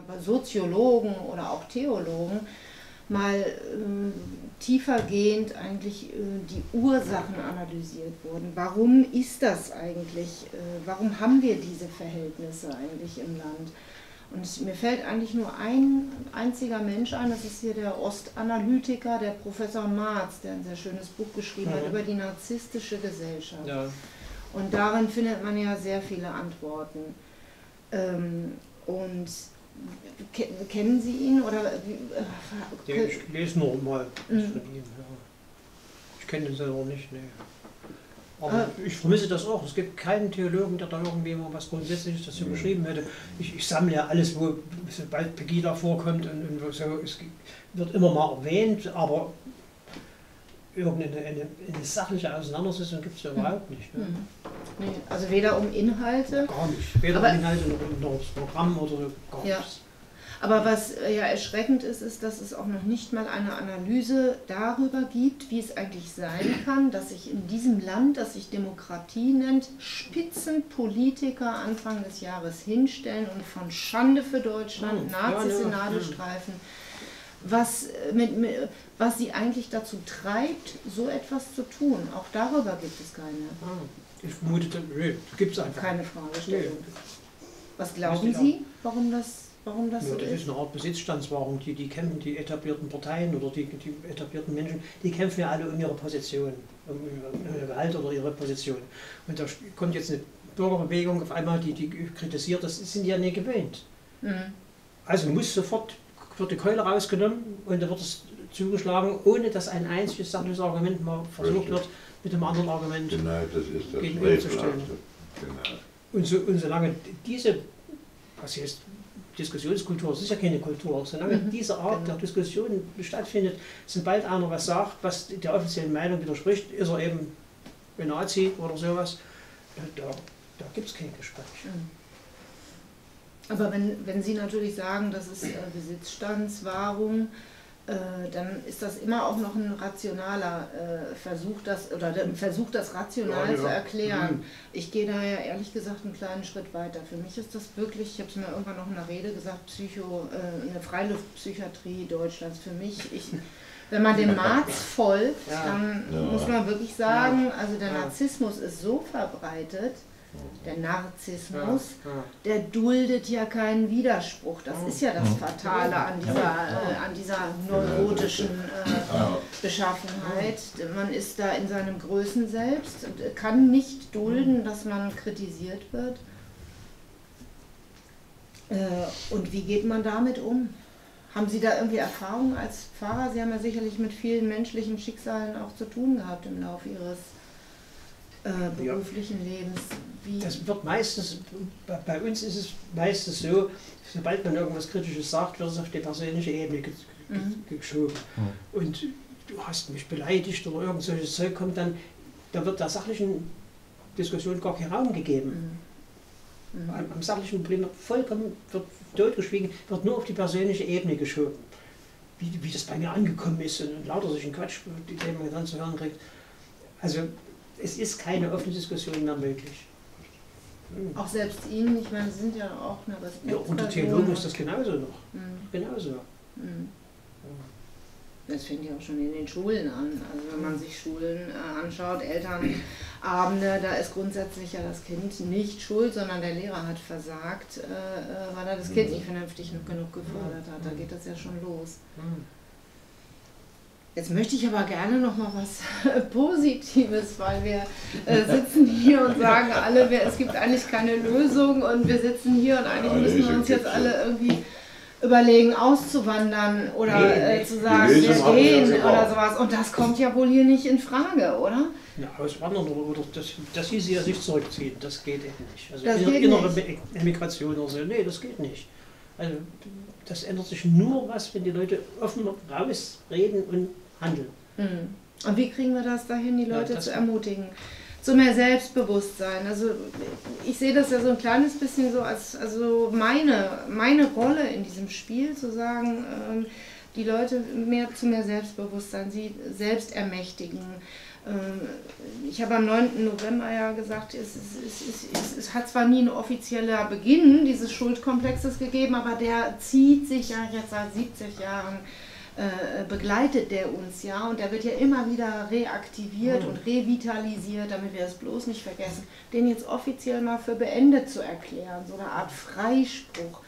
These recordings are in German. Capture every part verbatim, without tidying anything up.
Soziologen oder auch Theologen mal ähm, tiefergehend eigentlich äh, die Ursachen analysiert wurden. Warum ist das eigentlich? Äh, warum haben wir diese Verhältnisse eigentlich im Land? Und mir fällt eigentlich nur ein einziger Mensch ein, das ist hier der Ostanalytiker, der Professor Marz, der ein sehr schönes Buch geschrieben ja. hat über die narzisstische Gesellschaft. Ja. Und darin findet man ja sehr viele Antworten. Ähm, und kennen Sie ihn? Oder, äh, ja, ich lese nur mal was von ihm. Ja. Ich kenne ihn selber nicht. Nee. Aber ah. ich vermisse das auch. Es gibt keinen Theologen, der da irgendwie mal was Grundsätzliches dazu mhm. geschrieben hätte. Ich, ich sammle ja alles, wo sobald Pegida vorkommt und, und so. Es wird immer mal erwähnt, aber irgendeine eine, eine sachliche Auseinandersetzung gibt es ja überhaupt nicht. Ne? Mhm. Nee, also weder um Inhalte. Gar nicht. Weder aber, um Inhalte noch um das Programm oder gar ja. nichts. Aber was ja erschreckend ist, ist, dass es auch noch nicht mal eine Analyse darüber gibt, wie es eigentlich sein kann, dass sich in diesem Land, das sich Demokratie nennt, Spitzenpolitiker Anfang des Jahres hinstellen und von Schande für Deutschland, oh, Nazis in Nadelstreifen, was, mit, mit, was sie eigentlich dazu treibt, so etwas zu tun. Auch darüber gibt es keine. Ich vermute, nee, gibt es einfach keine Fragestellung. Nee. Was glauben Sie, warum das Warum das ja, so das ist? ist eine Art Besitzstandswahrung. Die, die kämpfen, die etablierten Parteien oder die, die etablierten Menschen, die kämpfen ja alle um ihre Position, um ihr Gehalt oder ihre Position. Und da kommt jetzt eine Bürgerbewegung auf einmal, die, die kritisiert, das sind die ja nicht gewöhnt. Mhm. Also muss sofort wird die Keule rausgenommen und da wird es zugeschlagen, ohne dass ein einziges sachliches Argument mal versucht wird, mit dem anderen Argument genau, das ist das gegenüberzustellen. Genau. Und, so, und solange diese, was heißt, Diskussionskultur, das ist ja keine Kultur, solange mhm. diese Art genau. der Diskussion stattfindet, sobald einer was sagt, was der offiziellen Meinung widerspricht, ist er eben ein Nazi oder sowas, da, da gibt es kein Gespräch. Mhm. Aber wenn, wenn Sie natürlich sagen, das ist äh, Besitzstandswahrung, äh, dann ist das immer auch noch ein rationaler äh, Versuch, das, oder ein Versuch, das rational ja, ja. zu erklären. Mhm. Ich gehe da ja ehrlich gesagt einen kleinen Schritt weiter. Für mich ist das wirklich, ich habe es mir irgendwann noch in der Rede gesagt, Psycho, äh, eine Freiluftpsychiatrie Deutschlands. Für mich, ich, wenn man dem Marz folgt, ja. dann ja. muss man wirklich sagen, also der Narzissmus ist so verbreitet, der Narzissmus, ja, ja. der duldet ja keinen Widerspruch. Das ist ja das Fatale an dieser, äh, an dieser neurotischen äh, Beschaffenheit. Man ist da in seinem Größen selbst und kann nicht dulden, dass man kritisiert wird. Äh, und wie geht man damit um? Haben Sie da irgendwie Erfahrung als Pfarrer? Sie haben ja sicherlich mit vielen menschlichen Schicksalen auch zu tun gehabt im Laufe Ihres Äh, beruflichen ja. Lebens. Wie das wird meistens, bei, bei uns ist es meistens so, sobald man irgendwas Kritisches sagt, wird es auf die persönliche Ebene ge mhm. geschoben. Mhm. Und du hast mich beleidigt oder irgend solches Zeug kommt dann, da wird der sachlichen Diskussion gar keinen Raum gegeben. Mhm. Mhm. Am, am sachlichen Problem wird vollkommen wird totgeschwiegen, wird nur auf die persönliche Ebene geschoben. Wie, wie das bei mir angekommen ist und, und lauter solchen Quatsch, den man dann zu hören kriegt. Also es ist keine offene Diskussion mehr möglich. Auch selbst Ihnen, ich meine, Sie sind ja auch eine Respektsperson. Ja, unter Theologen ist das genauso noch. Mhm. Genauso. Mhm. Das fängt ja auch schon in den Schulen an. Also wenn man sich Schulen äh, anschaut, Elternabende, da ist grundsätzlich ja das Kind nicht schuld, sondern der Lehrer hat versagt, äh, weil er das Kind nicht vernünftig genug gefördert hat. Da geht das ja schon los. Mhm. Jetzt möchte ich aber gerne noch mal was Positives, weil wir äh, sitzen hier und sagen alle, wir, es gibt eigentlich keine Lösung und wir sitzen hier und eigentlich ja, müssen wir uns jetzt alle irgendwie überlegen, auszuwandern oder nee, äh, zu sagen, wir gehen oder sowas. Und das kommt ja wohl hier nicht in Frage, oder? Ja, auswandern oder das, das hieß ja sich zurückziehen, das geht eben nicht. Also das geht innere nicht. Emigration oder so, nee, das geht nicht. Also das ändert sich nur was, wenn die Leute offen rausreden und handeln. Mhm. Und wie kriegen wir das dahin, die Leute ja, zu ermutigen? Zu mehr Selbstbewusstsein. Also ich sehe das ja so ein kleines bisschen so als also meine, meine Rolle in diesem Spiel, zu sagen, ähm, die Leute mehr zu mehr Selbstbewusstsein, sie selbst ermächtigen, Ich habe am neunten November ja gesagt, es, es, es, es, es hat zwar nie ein offizieller Beginn dieses Schuldkomplexes gegeben, aber der zieht sich ja jetzt seit siebzig Jahren, äh, begleitet der uns ja, und der wird ja immer wieder reaktiviert mhm. und revitalisiert, damit wir es bloß nicht vergessen, den jetzt offiziell mal für beendet zu erklären, so eine Art Freispruch.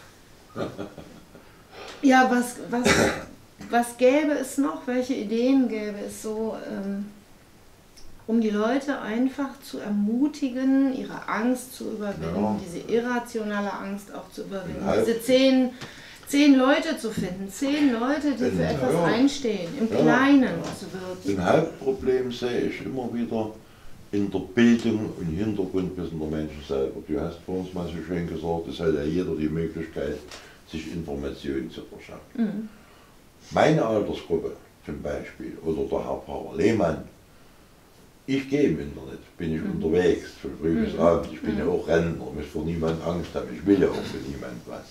Ja, was, was, was gäbe es noch, welche Ideen gäbe es so, ähm, um die Leute einfach zu ermutigen, ihre Angst zu überwinden, ja. diese irrationale Angst auch zu überwinden, diese zehn, zehn Leute zu finden, zehn Leute, die für etwas ja. einstehen, im ja. Kleinen ja. zu wirken. Ein Hauptproblem sehe ich immer wieder in der Bildung und Hintergrundwissen der Menschen selber. Du hast vor uns mal so schön gesagt, es hat ja jeder die Möglichkeit, sich Informationen zu verschaffen. Mhm. Meine Altersgruppe zum Beispiel, oder der Herr Pfarrer Lehmann, ich gehe im Internet, bin ich mhm. unterwegs, von früh bis mhm. abend, ich bin mhm. ja auch Rentner, muss vor niemand Angst haben, ich will ja auch für niemand was.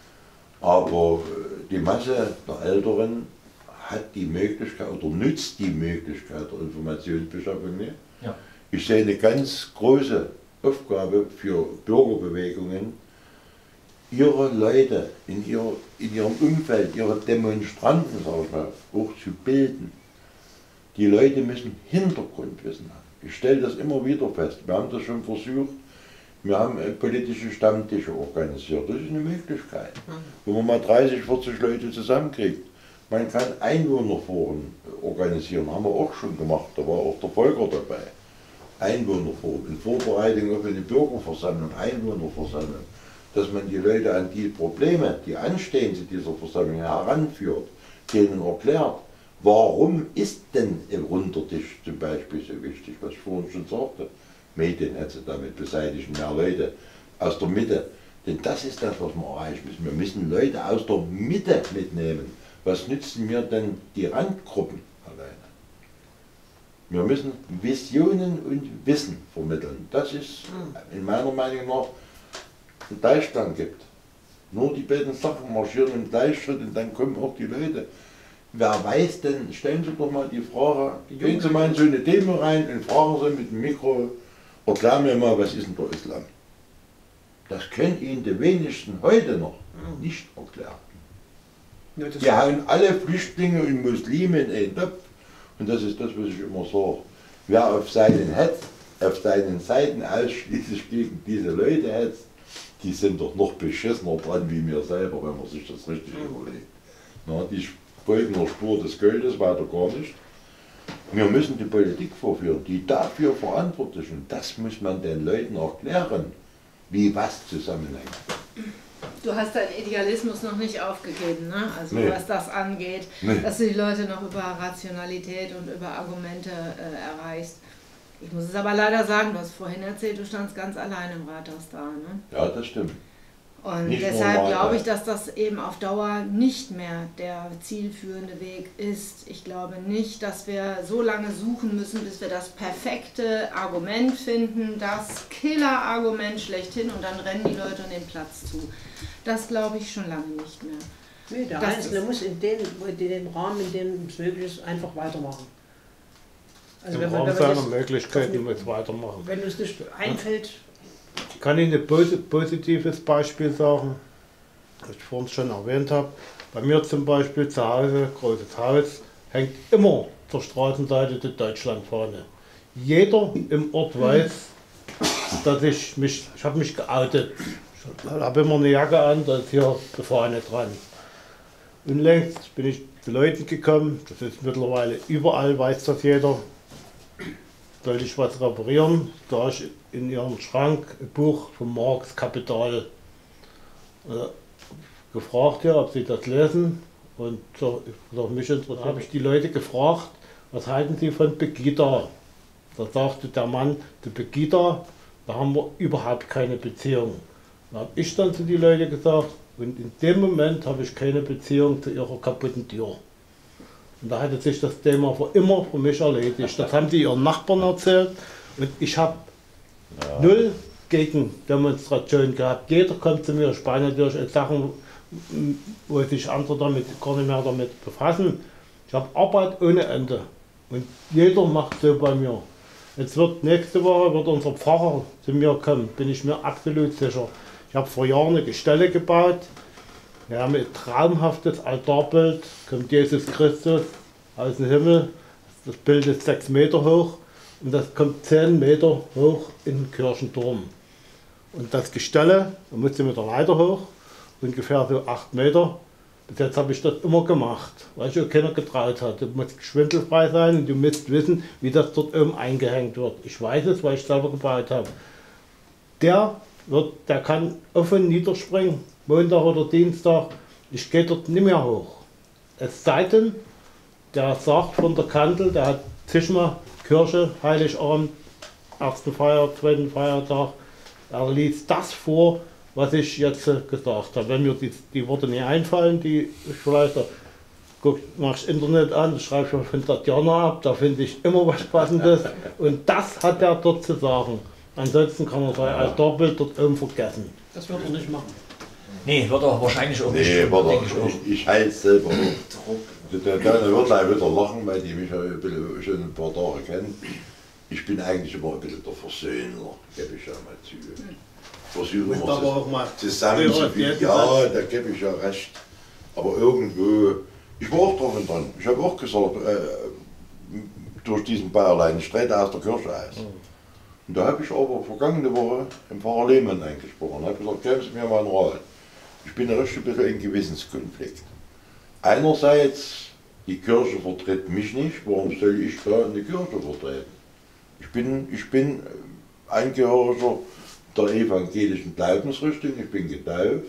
Aber die Masse der Älteren hat die Möglichkeit oder nützt die Möglichkeit der Informationsbeschaffung nicht. Ja. Ich sehe eine ganz große Aufgabe für Bürgerbewegungen, ihre Leute in, ihr, in ihrem Umfeld, ihre Demonstranten, sag ich mal, auch zu bilden. Die Leute müssen Hintergrundwissen haben. Ich stelle das immer wieder fest. Wir haben das schon versucht. Wir haben politische Stammtische organisiert. Das ist eine Möglichkeit, wo man mal dreißig, vierzig Leute zusammenkriegt. Man kann Einwohnerforen organisieren, haben wir auch schon gemacht. Da war auch der Volker dabei. Einwohnerforen, in Vorbereitung auf eine Bürgerversammlung, Einwohnerversammlung, dass man die Leute an die Probleme, die anstehen zu dieser Versammlung, heranführt, denen erklärt, warum ist denn ein runder Tisch zum Beispiel so wichtig, was ich vorhin schon sagte. Mediennetze damit beseitigen, mehr Leute aus der Mitte. Denn das ist das, was wir erreichen müssen. Wir müssen Leute aus der Mitte mitnehmen. Was nützen mir denn die Randgruppen alleine? Wir müssen Visionen und Wissen vermitteln. Das ist in meiner Meinung nach ein Gleichstand gibt. Nur die beiden Sachen marschieren im Gleichschritt und dann kommen auch die Leute. Wer weiß denn, stellen Sie doch mal die Frage, gehen Sie mal in so eine Demo rein und fragen Sie mit dem Mikro, erklären mir mal, was ist denn der Islam? Das können Ihnen die wenigsten heute noch nicht erklären. Ja, die hauen alle Flüchtlinge und Muslime in einen Topf. Und das ist das, was ich immer sage. Wer auf seinen hetzt, auf seinen Seiten ausschließlich gegen diese Leute hetzt, die sind doch noch beschissener dran wie mir selber, wenn man sich das richtig überlegt. Na, die folgen der Spur des Geldes, weiter gar nicht. Wir müssen die Politik vorführen, die dafür verantwortlich sind. Das muss man den Leuten erklären, wie was zusammenhängt. Du hast deinen Idealismus noch nicht aufgegeben, ne? Also nee. was das angeht, nee. dass du die Leute noch über Rationalität und über Argumente äh, erreichst. Ich muss es aber leider sagen, du hast vorhin erzählt, du standst ganz allein im Rathaus da. Ne? Ja, das stimmt. Und nicht deshalb glaube ich, dass das eben auf Dauer nicht mehr der zielführende Weg ist. Ich glaube nicht, dass wir so lange suchen müssen, bis wir das perfekte Argument finden, das Killer-Argument schlechthin, und dann rennen die Leute den Platz zu. Das glaube ich schon lange nicht mehr. Nee, der das Einzelne muss in den, in den Rahmen, in dem es möglich ist, einfach weitermachen. Also Im wenn Rahmen man, wenn seiner Möglichkeiten muss weitermachen. Wenn uns nicht einfällt... Ich kann Ihnen ein positives Beispiel sagen, was ich vorhin schon erwähnt habe. Bei mir zum Beispiel zu Hause, großes Haus, hängt immer zur Straßenseite die Deutschlandfahne. Jeder im Ort weiß, dass ich mich, ich habe mich geoutet. Ich habe immer eine Jacke an, da ist hier die Fahne dran. Unlängst bin ich zu Leuten gekommen, das ist mittlerweile überall, weiß das jeder. Sollte ich was reparieren, da ich in ihrem Schrank ein Buch von Marx Kapital äh, gefragt, ja, ob sie das lesen, und so, so mich interessiert, habe ich die Leute gefragt, was halten sie von Pegida? Da sagte der Mann, die Pegida, da haben wir überhaupt keine Beziehung. Da habe ich dann zu den Leuten gesagt, und in dem Moment habe ich keine Beziehung zu ihrer kaputten Tür. Und da hatte sich das Thema für immer für mich erledigt. Das haben die ihren Nachbarn erzählt, und ich habe ja. null Gegendemonstrationen gehabt. Jeder kommt zu mir, ich spreche natürlich Sachen, wo sich andere damit gar nicht mehr damit befassen. Ich habe Arbeit ohne Ende. Und jeder macht so bei mir. Jetzt wird nächste Woche wird unser Pfarrer zu mir kommen, bin ich mir absolut sicher. Ich habe vor Jahren eine Gestelle gebaut. Wir haben ein traumhaftes Altarbild, kommt Jesus Christus aus dem Himmel. Das Bild ist sechs Meter hoch und das kommt zehn Meter hoch in den Kirchenturm. Und das Gestelle, da musste mit der Leiter hoch, ungefähr so acht Meter. Bis jetzt habe ich das immer gemacht, weil sich auch keiner getraut hat. Du musst schwindelfrei sein und du musst wissen, wie das dort oben eingehängt wird. Ich weiß es, weil ich selber gebaut habe. Der, wird, der kann offen niederspringen, Montag oder Dienstag. Ich gehe dort nicht mehr hoch. Es sei denn, der sagt von der Kanzel, der hat Zischma, Kirche, Heiligabend, ersten Feiertag, zweiten Feiertag. Er liest das vor, was ich jetzt äh, gesagt habe. Wenn mir die, die Worte nicht einfallen, die ich vielleicht, da guck, mach ich das Internet an, schreibe ich mal von Tatjana ab, da finde ich immer was Passendes. Und das hat er dort zu sagen. Ansonsten kann er sein Altarbild dort oben vergessen. Das wird er nicht machen. Nee, wird er wahrscheinlich auch nicht. Nee, tun, warte, denke ich auch. ich, ich halte es selber hoch. Der Kleine wird gleich wieder lachen, weil die mich ja ein bisschen, schon ein paar Tage kennen. Ich bin eigentlich immer ein bisschen der Versöhner, gebe ich ja mal zu. Versuche Und aber auch mal immer zusammenzufügen. Ja, da gebe ich ja recht. Aber irgendwo, ich war auch drauf und dran. Ich habe auch gesagt, äh, durch diesen Bayerlein, ich trete aus der Kirche aus. Und da habe ich aber vergangene Woche im Pfarrer Lehmann eingesprochen und habe gesagt, geben Sie mir mal einen Rat. Ich bin richtig ein bisschen in Gewissenskonflikt. Einerseits, die Kirche vertritt mich nicht, warum soll ich da eine Kirche vertreten? Ich bin, ich bin Angehöriger der evangelischen Glaubensrichtung, ich bin getauft.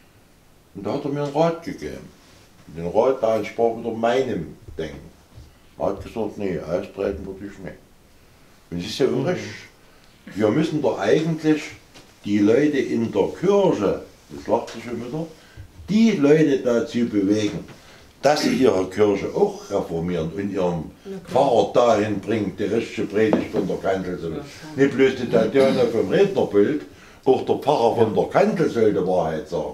Und da hat er mir einen Rat gegeben. Den Rat, da entsprach wieder meinem Denken. Er hat gesagt, nee, austreten würde ich nicht. Und es ist ja unrecht. Wir müssen doch eigentlich die Leute in der Kirche, das lacht sich schon wieder, die Leute dazu bewegen, dass sie ihre Kirche auch reformieren und ihren Pfarrer dahin bringen, die richtige Predigt von der Kanzel zu machen. Nicht bloß die Tatjana vom Rednerpult, auch der Pfarrer von der Kanzel soll die Wahrheit sagen.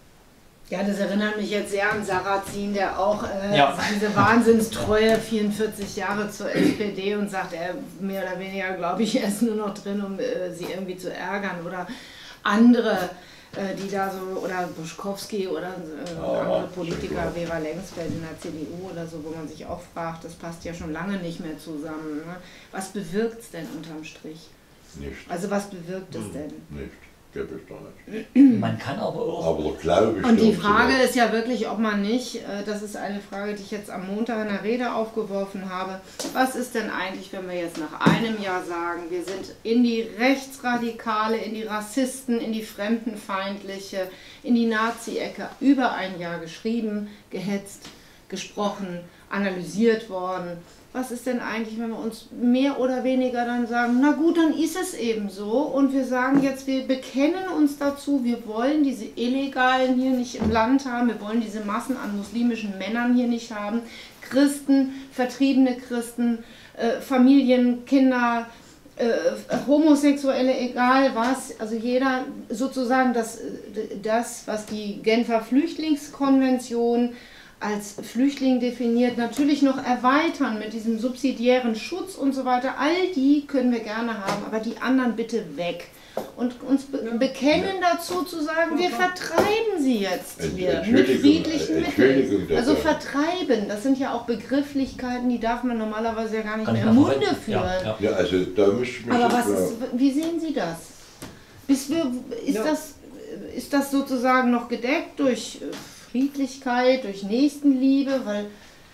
Ja, das erinnert mich jetzt sehr an Sarrazin, der auch äh, Ja. diese Wahnsinnstreue, vierundvierzig Jahre zur S P D und sagt, er mehr oder weniger, glaube ich, er ist nur noch drin, um äh, sie irgendwie zu ärgern. Oder andere, äh, die da so, oder Buschkowski oder äh, Ja, andere ja, Politiker, schon Vera Lengsfeld in der C D U oder so, wo man sich auch fragt, das passt ja schon lange nicht mehr zusammen. Ne? Was bewirkt es denn unterm Strich? Nicht, Also was bewirkt es denn? nicht, gebe ich doch nicht. Man kann aber auch. Aber der Glaube Und die stirbt Frage zuletzt. ist ja wirklich, ob man nicht, äh, das ist eine Frage, die ich jetzt am Montag in der Rede aufgeworfen habe, was ist denn eigentlich, wenn wir jetzt nach einem Jahr sagen, wir sind in die Rechtsradikale, in die Rassisten, in die Fremdenfeindliche, in die Nazi-Ecke über ein Jahr geschrieben, gehetzt, gesprochen, analysiert worden. Was ist denn eigentlich, wenn wir uns mehr oder weniger dann sagen, na gut, dann ist es eben so und wir sagen jetzt, wir bekennen uns dazu, wir wollen diese Illegalen hier nicht im Land haben, wir wollen diese Massen an muslimischen Männern hier nicht haben, Christen, vertriebene Christen, äh, Familien, Kinder, äh, Homosexuelle, egal was, also jeder sozusagen das, das, was die Genfer Flüchtlingskonvention als Flüchtling definiert, natürlich noch erweitern mit diesem subsidiären Schutz und so weiter. All die können wir gerne haben, aber die anderen bitte weg. Und uns be bekennen dazu zu sagen, wir vertreiben sie jetzt hier mit friedlichen Mitteln. Also vertreiben, das sind ja auch Begrifflichkeiten, die darf man normalerweise ja gar nicht Kann mehr ich im mal Munde verwenden. führen. Ja, ja. Ja, also da müsste ich mich Aber jetzt was mal- ist, wie sehen Sie das? Ist, wir, ist, Ja. das? ist das sozusagen noch gedeckt durch äh, Friedlichkeit, durch Nächstenliebe? Weil,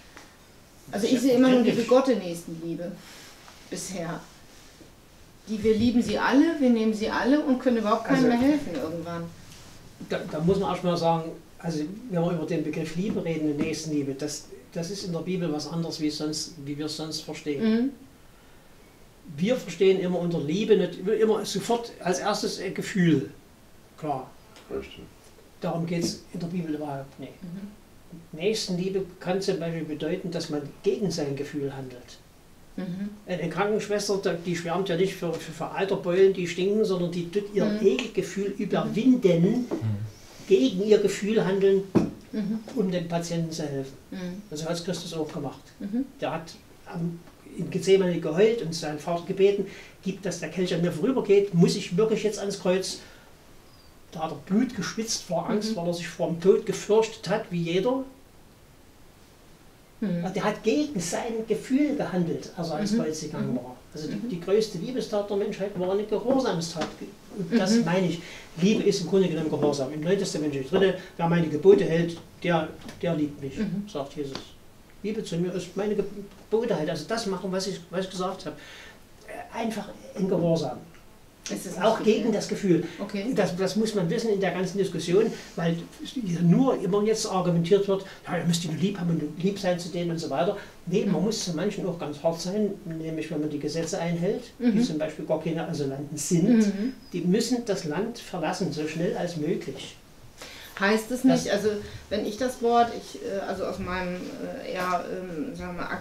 also ich sehe immer nur die begotte Nächstenliebe bisher. Die wir lieben sie alle, wir nehmen sie alle und können überhaupt keinem Also- mehr helfen irgendwann. Da, da muss man erstmal sagen, also wenn wir über den Begriff Liebe reden, die Nächstenliebe, das, das ist in der Bibel was anderes, wie, sonst, wie wir es sonst verstehen. Mhm. Wir verstehen immer unter Liebe nicht, immer sofort als erstes ein Gefühl. Klar, Richtig. darum geht es in der Bibel überhaupt nicht. Mhm. Nächstenliebe kann zum Beispiel bedeuten, dass man gegen sein Gefühl handelt. Mhm. Eine Krankenschwester, die schwärmt ja nicht für, für, für Alterbeulen, die stinken, sondern die tut ihr Mhm. Ekelgefühl überwinden, gegen ihr Gefühl handeln, Mhm. um den Patienten zu helfen. Mhm. Also hat es Christus auch gemacht. Mhm. Der hat am, in Gethsemane geheult und seinen Vater gebeten, gibt, dass der Kelch an mir vorübergeht, muss ich wirklich jetzt ans Kreuz. Da hat er Blut geschwitzt vor Angst, mhm. weil er sich vor dem Tod gefürchtet hat, wie jeder. Mhm. Der hat gegen sein Gefühl gehandelt, als er ans Kreuz gegangen war. Also die, die größte Liebestat der Menschheit war eine Gehorsamstat. Und das mhm. meine ich. Liebe ist im Grunde genommen Gehorsam. Im Neuen Testament steht drin, wer meine Gebote hält, der, der liebt mich, mhm. sagt Jesus. Liebe zu mir ist meine Gebote halt. Also das machen, was ich, was ich gesagt habe. Einfach in Gehorsam. Es ist auch gegen das Gefühl. Okay. Das, das muss man wissen in der ganzen Diskussion, weil nur immer jetzt argumentiert wird, ja, ihr müsst die lieb haben und lieb sein zu denen und so weiter. Nee, man muss zu manchen auch ganz hart sein, nämlich wenn man die Gesetze einhält, mhm. die zum Beispiel gar keine Asylanten sind, mhm. die müssen das Land verlassen, so schnell als möglich. Heißt es nicht, also wenn ich das Wort, ich, also aus meinem eher, sagen wir,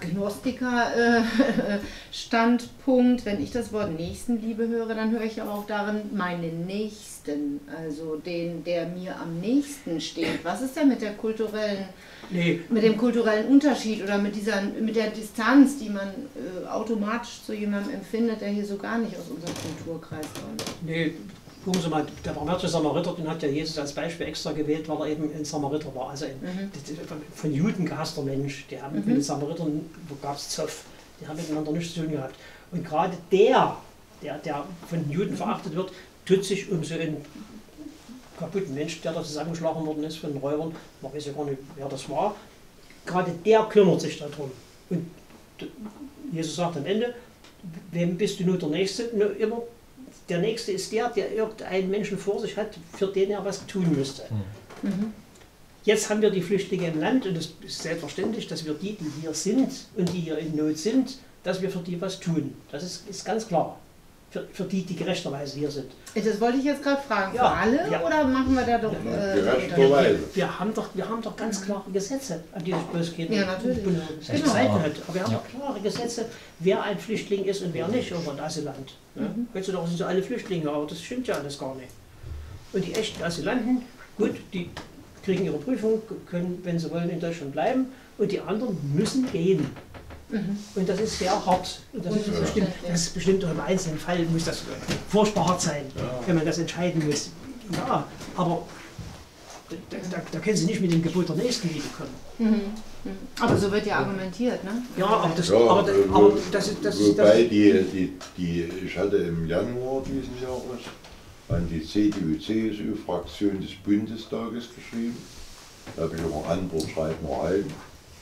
Agnostiker-Standpunkt, wenn ich das Wort Nächstenliebe höre, dann höre ich aber auch darin meinen Nächsten, also den, der mir am nächsten steht. Was ist denn mit der kulturellen, nee. mit dem kulturellen Unterschied oder mit dieser, mit der Distanz, die man äh, automatisch zu jemandem empfindet, der hier so gar nicht aus unserem Kulturkreis kommt? Nee. Gucken Sie mal, der barmherzige Samariter, den hat ja Jesus als Beispiel extra gewählt, weil er eben ein Samariter war, also ein mhm. von Juden gehasster Mensch. Der haben mhm. mit den Samaritern, wo gab es Zoff, die haben miteinander nichts zu tun gehabt. Und gerade der, der, der von den Juden verachtet wird, tut sich um so einen kaputten Mensch, der da zusammengeschlagen worden ist von den Räubern, man weiß ja gar nicht, wer das war, gerade der kümmert sich darum. Und Jesus sagt am Ende, wem bist du nur der Nächste? Nur immer. Der Nächste ist der, der irgendeinen Menschen vor sich hat, für den er was tun müsste. Mhm. Jetzt haben wir die Flüchtlinge im Land und es ist selbstverständlich, dass wir die, die hier sind und die hier in Not sind, dass wir für die was tun. Das ist, ist ganz klar. Für, für die, die gerechterweise hier sind. Das wollte ich jetzt gerade fragen. Ja, für alle ja. oder machen wir da doch... Ja, äh, gerechterweise. Wir haben doch, wir haben doch ganz klare Gesetze, an die das bloß geht. Ja, natürlich. Genau. Genau. Aber wir haben ja. doch klare Gesetze, wer ein Flüchtling ist und wer nicht, oder ein Asylant. Ja? Mhm. Heutzutage sind so alle Flüchtlinge, aber das stimmt ja alles gar nicht. Und die echten Asylanten, gut, die kriegen ihre Prüfung, können, wenn sie wollen, in Deutschland bleiben und die anderen müssen gehen. Mhm. Und das ist sehr hart. Und das, ist ja. bestimmt, das ist bestimmt auch im einzelnen Fall muss das furchtbar hart sein, ja. wenn man das entscheiden muss. Ja, aber da, da, da können Sie nicht mit dem Gebot der Nächstenliebe kommen. Mhm. Aber so wird ja argumentiert, ne? Ja, aber das, ja, aber, das, wo, aber das ist... Das wobei das die, die, die, ich hatte im Januar diesen Jahres an die C D U-C S U-Fraktion des Bundestages geschrieben. Da habe ich auch eine Antwort schreiben erhalten.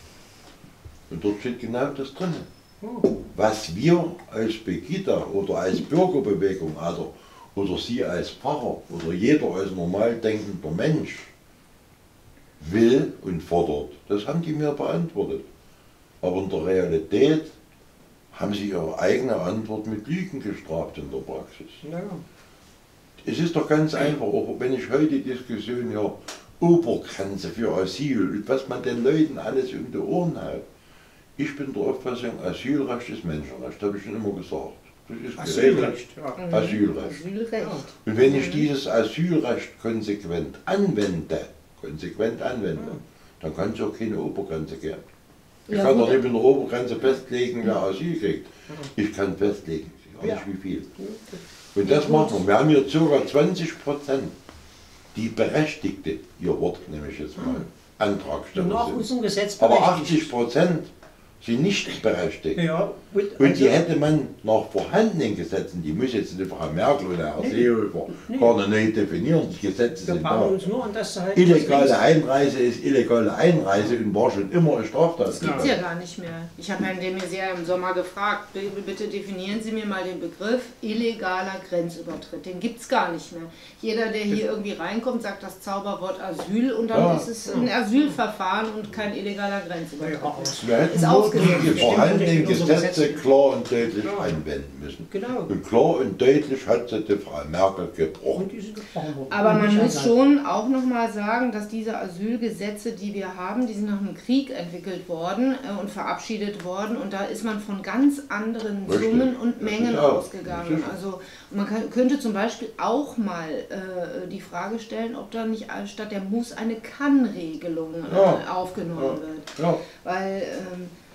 Und dort steht genau das drin. Was wir als Pegida oder als Bürgerbewegung also, oder Sie als Pfarrer oder jeder als normal denkender Mensch will und fordert, das haben die mir beantwortet. Aber in der Realität haben sie ihre eigene Antwort mit Lügen gestraft in der Praxis. Ja. Es ist doch ganz einfach, auch wenn ich heute die Diskussion höre, Obergrenze für Asyl und was man den Leuten alles um die Ohren hat. Ich bin der Auffassung, Asylrecht ist Menschenrecht, habe ich schon immer gesagt. Das ist Asylrecht. Ja. Asylrecht. Asylrecht. Und wenn ich dieses Asylrecht konsequent anwende, konsequent anwende, dann kann es auch keine Obergrenze geben. Ich Ja, kann gut. doch nicht mit einer Obergrenze festlegen, wer Asyl kriegt. Ich kann festlegen, auch Ja. nicht wie viel. Und das machen wir. Wir haben hier ca. zwanzig Prozent, die Berechtigte, ihr Wort nehme ich jetzt mal, Antragsteller Nach sind. unserem Gesetz Aber berechtigt. achtzig Prozent sind nicht berechtigt. Ja, und, Und also, die hätte man nach vorhandenen Gesetzen, die muss jetzt die Frau Merkel oder Herr Nee. Seehofer Nee. gar nicht neu definieren, die Gesetze wir sind bauen da. uns nur an das zu halten. was Illegale längst- Einreise ist illegale Einreise und war schon immer eine Straftat. Das gibt es ja gar nicht mehr. Ich habe Herrn de Maizière im Sommer gefragt, b- bitte definieren Sie mir mal den Begriff illegaler Grenzübertritt. Den gibt es gar nicht mehr. Jeder, der hier irgendwie reinkommt, sagt das Zauberwort Asyl und dann Ja. ist es ein Asylverfahren und kein illegaler Grenzübertritt. Ja, aber- Wir hätten Ist nur ausgesetzt. die vorhandenen Stimmt, unsere Gesetze Gesetze. klar und deutlich Ja. anwenden müssen. Genau. Und klar und deutlich hat sie die Frau Merkel gebrochen. Und die sind gebrochen worden. Aber Und man nicht muss an- schon auch nochmal sagen, dass diese Asylgesetze, die wir haben, die sind nach dem Krieg entwickelt worden äh, und verabschiedet worden und da ist man von ganz anderen Richtig. Summen und Das Mengen ist auch- ausgegangen. das ist- Also man kann, könnte zum Beispiel auch mal äh, die Frage stellen, ob da nicht statt der Muss eine Kann-Regelung äh, Ja. aufgenommen Ja. wird. Ja. Weil ähm,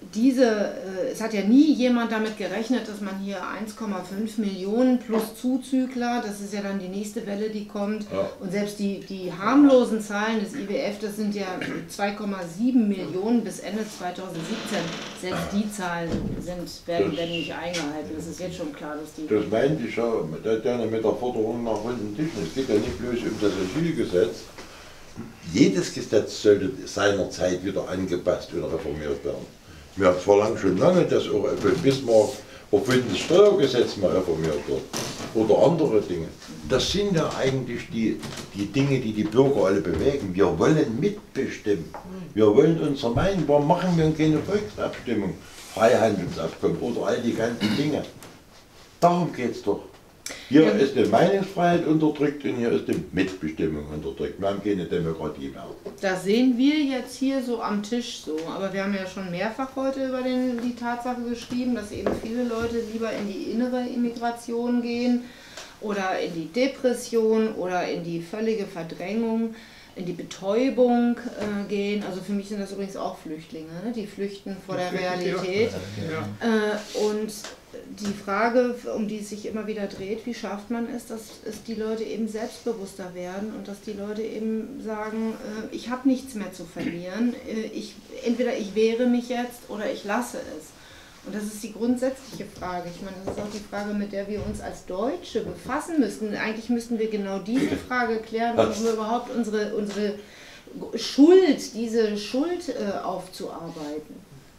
diese, äh, es hat ja nie jemand damit gerechnet, dass man hier eins Komma fünf Millionen plus Zuzügler, das ist ja dann die nächste Welle, die kommt. Ja. Und selbst die, die harmlosen Zahlen des I W F, das sind ja zwei Komma sieben Millionen bis Ende zweitausendsiebzehn. Selbst die Zahlen sind, werden, das, werden nicht eingehalten. Das ist jetzt schon klar, dass die... Das meinte ich ja, mit der, mit der Forderung nach runden Tischen. Es geht ja nicht bloß um das Asylgesetz. Jedes Gesetz sollte seinerzeit wieder angepasst oder reformiert werden. Wir verlangen schon lange, dass auch ein Bismarck erfundenes Steuergesetz mal reformiert wird oder andere Dinge. Das sind ja eigentlich die, die Dinge, die die Bürger alle bewegen. Wir wollen mitbestimmen. Wir wollen unsere Meinung. Warum machen wir keine Volksabstimmung, Freihandelsabkommen oder all die ganzen Dinge? Darum geht es doch. Hier ja. ist die Meinungsfreiheit unterdrückt und hier ist die Mitbestimmung unterdrückt. Wir haben keine Demokratie mehr. Das sehen wir jetzt hier so am Tisch so. Aber wir haben ja schon mehrfach heute über den, die Tatsache geschrieben, dass eben viele Leute lieber in die innere Immigration gehen oder in die Depression oder in die völlige Verdrängung, in die Betäubung äh, gehen. Also für mich sind das übrigens auch Flüchtlinge, ne? Die flüchten vor der Realität. Ja. Äh, und die Frage, um die es sich immer wieder dreht, wie schafft man es, dass es die Leute eben selbstbewusster werden und dass die Leute eben sagen, äh, ich habe nichts mehr zu verlieren, äh, ich, entweder ich wehre mich jetzt oder ich lasse es. Und das ist die grundsätzliche Frage. Ich meine, das ist auch die Frage, mit der wir uns als Deutsche befassen müssten. Eigentlich müssten wir genau diese Frage klären, um überhaupt unsere, unsere Schuld, diese Schuld äh, aufzuarbeiten.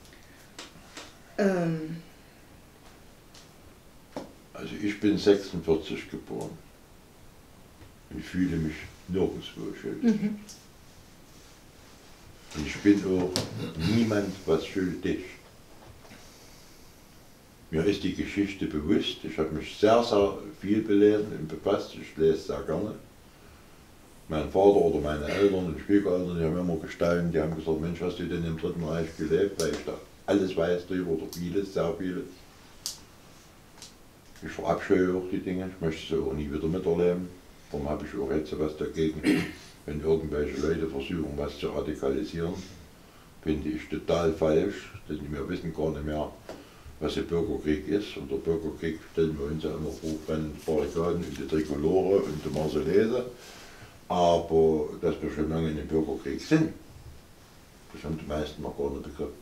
Ähm, Also ich bin sechsundvierzig geboren und fühle mich nirgendwo schuldig. Mhm. Und ich bin auch niemand was schuldig. Mir ist die Geschichte bewusst, ich habe mich sehr, sehr viel belesen und befasst, ich lese sehr gerne. Mein Vater oder meine Eltern und Schwiegereltern, die haben immer gestaunt, die haben gesagt, Mensch, hast du denn im Dritten Reich gelebt? Weil ich da alles weiß drüber oder vieles, sehr vieles. Ich verabscheue auch die Dinge, ich möchte sie auch nie wieder miterleben. Darum habe ich auch jetzt so was dagegen, wenn irgendwelche Leute versuchen, was zu radikalisieren. Finde ich total falsch, denn wir wissen gar nicht mehr, was der Bürgerkrieg ist. Und der Bürgerkrieg stellen wir uns ja immer vor, brennen Barrikaden und die Trikolore und die Marseillaise. Aber dass wir schon lange in dem Bürgerkrieg sind, das haben die meisten noch gar nicht begriffen.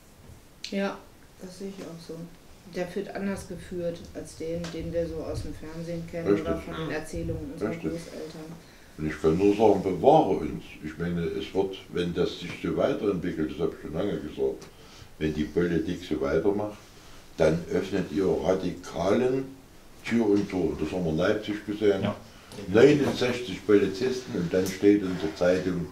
Ja, das sehe ich auch so. Der wird anders geführt als den, den wir so aus dem Fernsehen kennen. Richtig. Oder von den Erzählungen unserer Richtig. Großeltern. Und ich kann nur sagen, bewahre uns. Ich meine, es wird, wenn das sich so weiterentwickelt, das habe ich schon lange gesagt, wenn die Politik so weitermacht, dann öffnet ihr Radikalen Tür und Tor. Das haben wir in Leipzig gesehen. Ja. neunundsechzig Polizisten und dann steht in der Zeitung,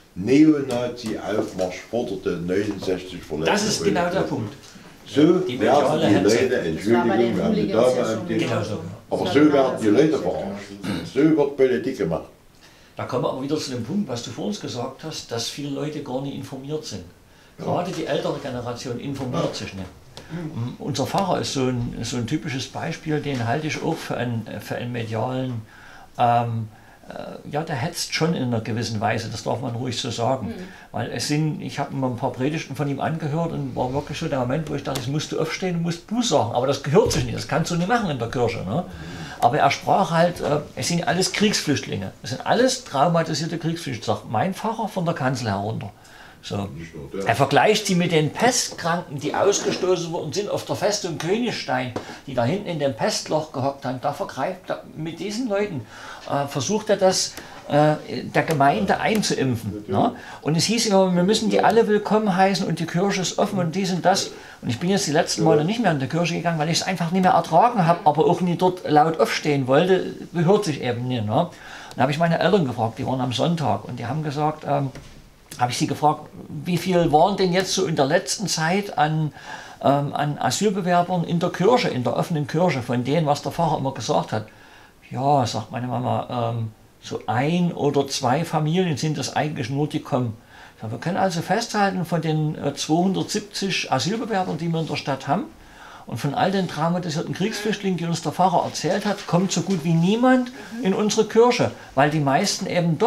Neonazi-Aufmarsch forderte neunundsechzig Verletzte. Das ist genau der Punkt. So die werden die Leute, Entschuldigung, wir haben die Dame am Tisch, aber so werden die Leute verarscht. So wird Politik gemacht. Da kommen wir aber wieder zu dem Punkt, was du vor uns gesagt hast, dass viele Leute gar nicht informiert sind. Gerade die ältere Generation informiert sich nicht. Mhm. Unser Pfarrer ist so ein, so ein typisches Beispiel, den halte ich auch für einen, für einen medialen, ähm, äh, ja, der hetzt schon in einer gewissen Weise, das darf man ruhig so sagen. Mhm. Weil es sind, ich habe mir ein paar Predigten von ihm angehört und war wirklich so der Moment, wo ich dachte, jetzt musst du aufstehen und musst Buß sagen, aber das gehört sich nicht, das kannst du nicht machen in der Kirche. Ne? Aber er sprach halt, äh, es sind alles Kriegsflüchtlinge, es sind alles traumatisierte Kriegsflüchtlinge, sagt mein Pfarrer von der Kanzel herunter. So. Er vergleicht sie mit den Pestkranken, die ausgestoßen worden sind auf der Festung Königstein, die da hinten in dem Pestloch gehockt haben. Da vergreift er, mit diesen Leuten äh, versucht er das äh, der Gemeinde einzuimpfen. Ne? Und es hieß immer, wir müssen die alle willkommen heißen und die Kirche ist offen und dies und das. Und ich bin jetzt die letzten Male nicht mehr in die Kirche gegangen, weil ich es einfach nicht mehr ertragen habe, aber auch nie dort laut aufstehen wollte, gehört sich eben nicht. Ne? Dann habe ich meine Eltern gefragt, die waren am Sonntag und die haben gesagt, ähm, habe ich sie gefragt, wie viel waren denn jetzt so in der letzten Zeit an, ähm, an Asylbewerbern in der Kirche, in der offenen Kirche, von denen, was der Pfarrer immer gesagt hat. Ja, sagt meine Mama, ähm, so ein oder zwei Familien sind das eigentlich nur, die kommen. Ja, wir können also festhalten, von den äh, zweihundertsiebzig Asylbewerbern, die wir in der Stadt haben, und von all den traumatisierten Kriegsflüchtlingen, die uns der Pfarrer erzählt hat, kommt so gut wie niemand in unsere Kirche, weil die meisten eben doch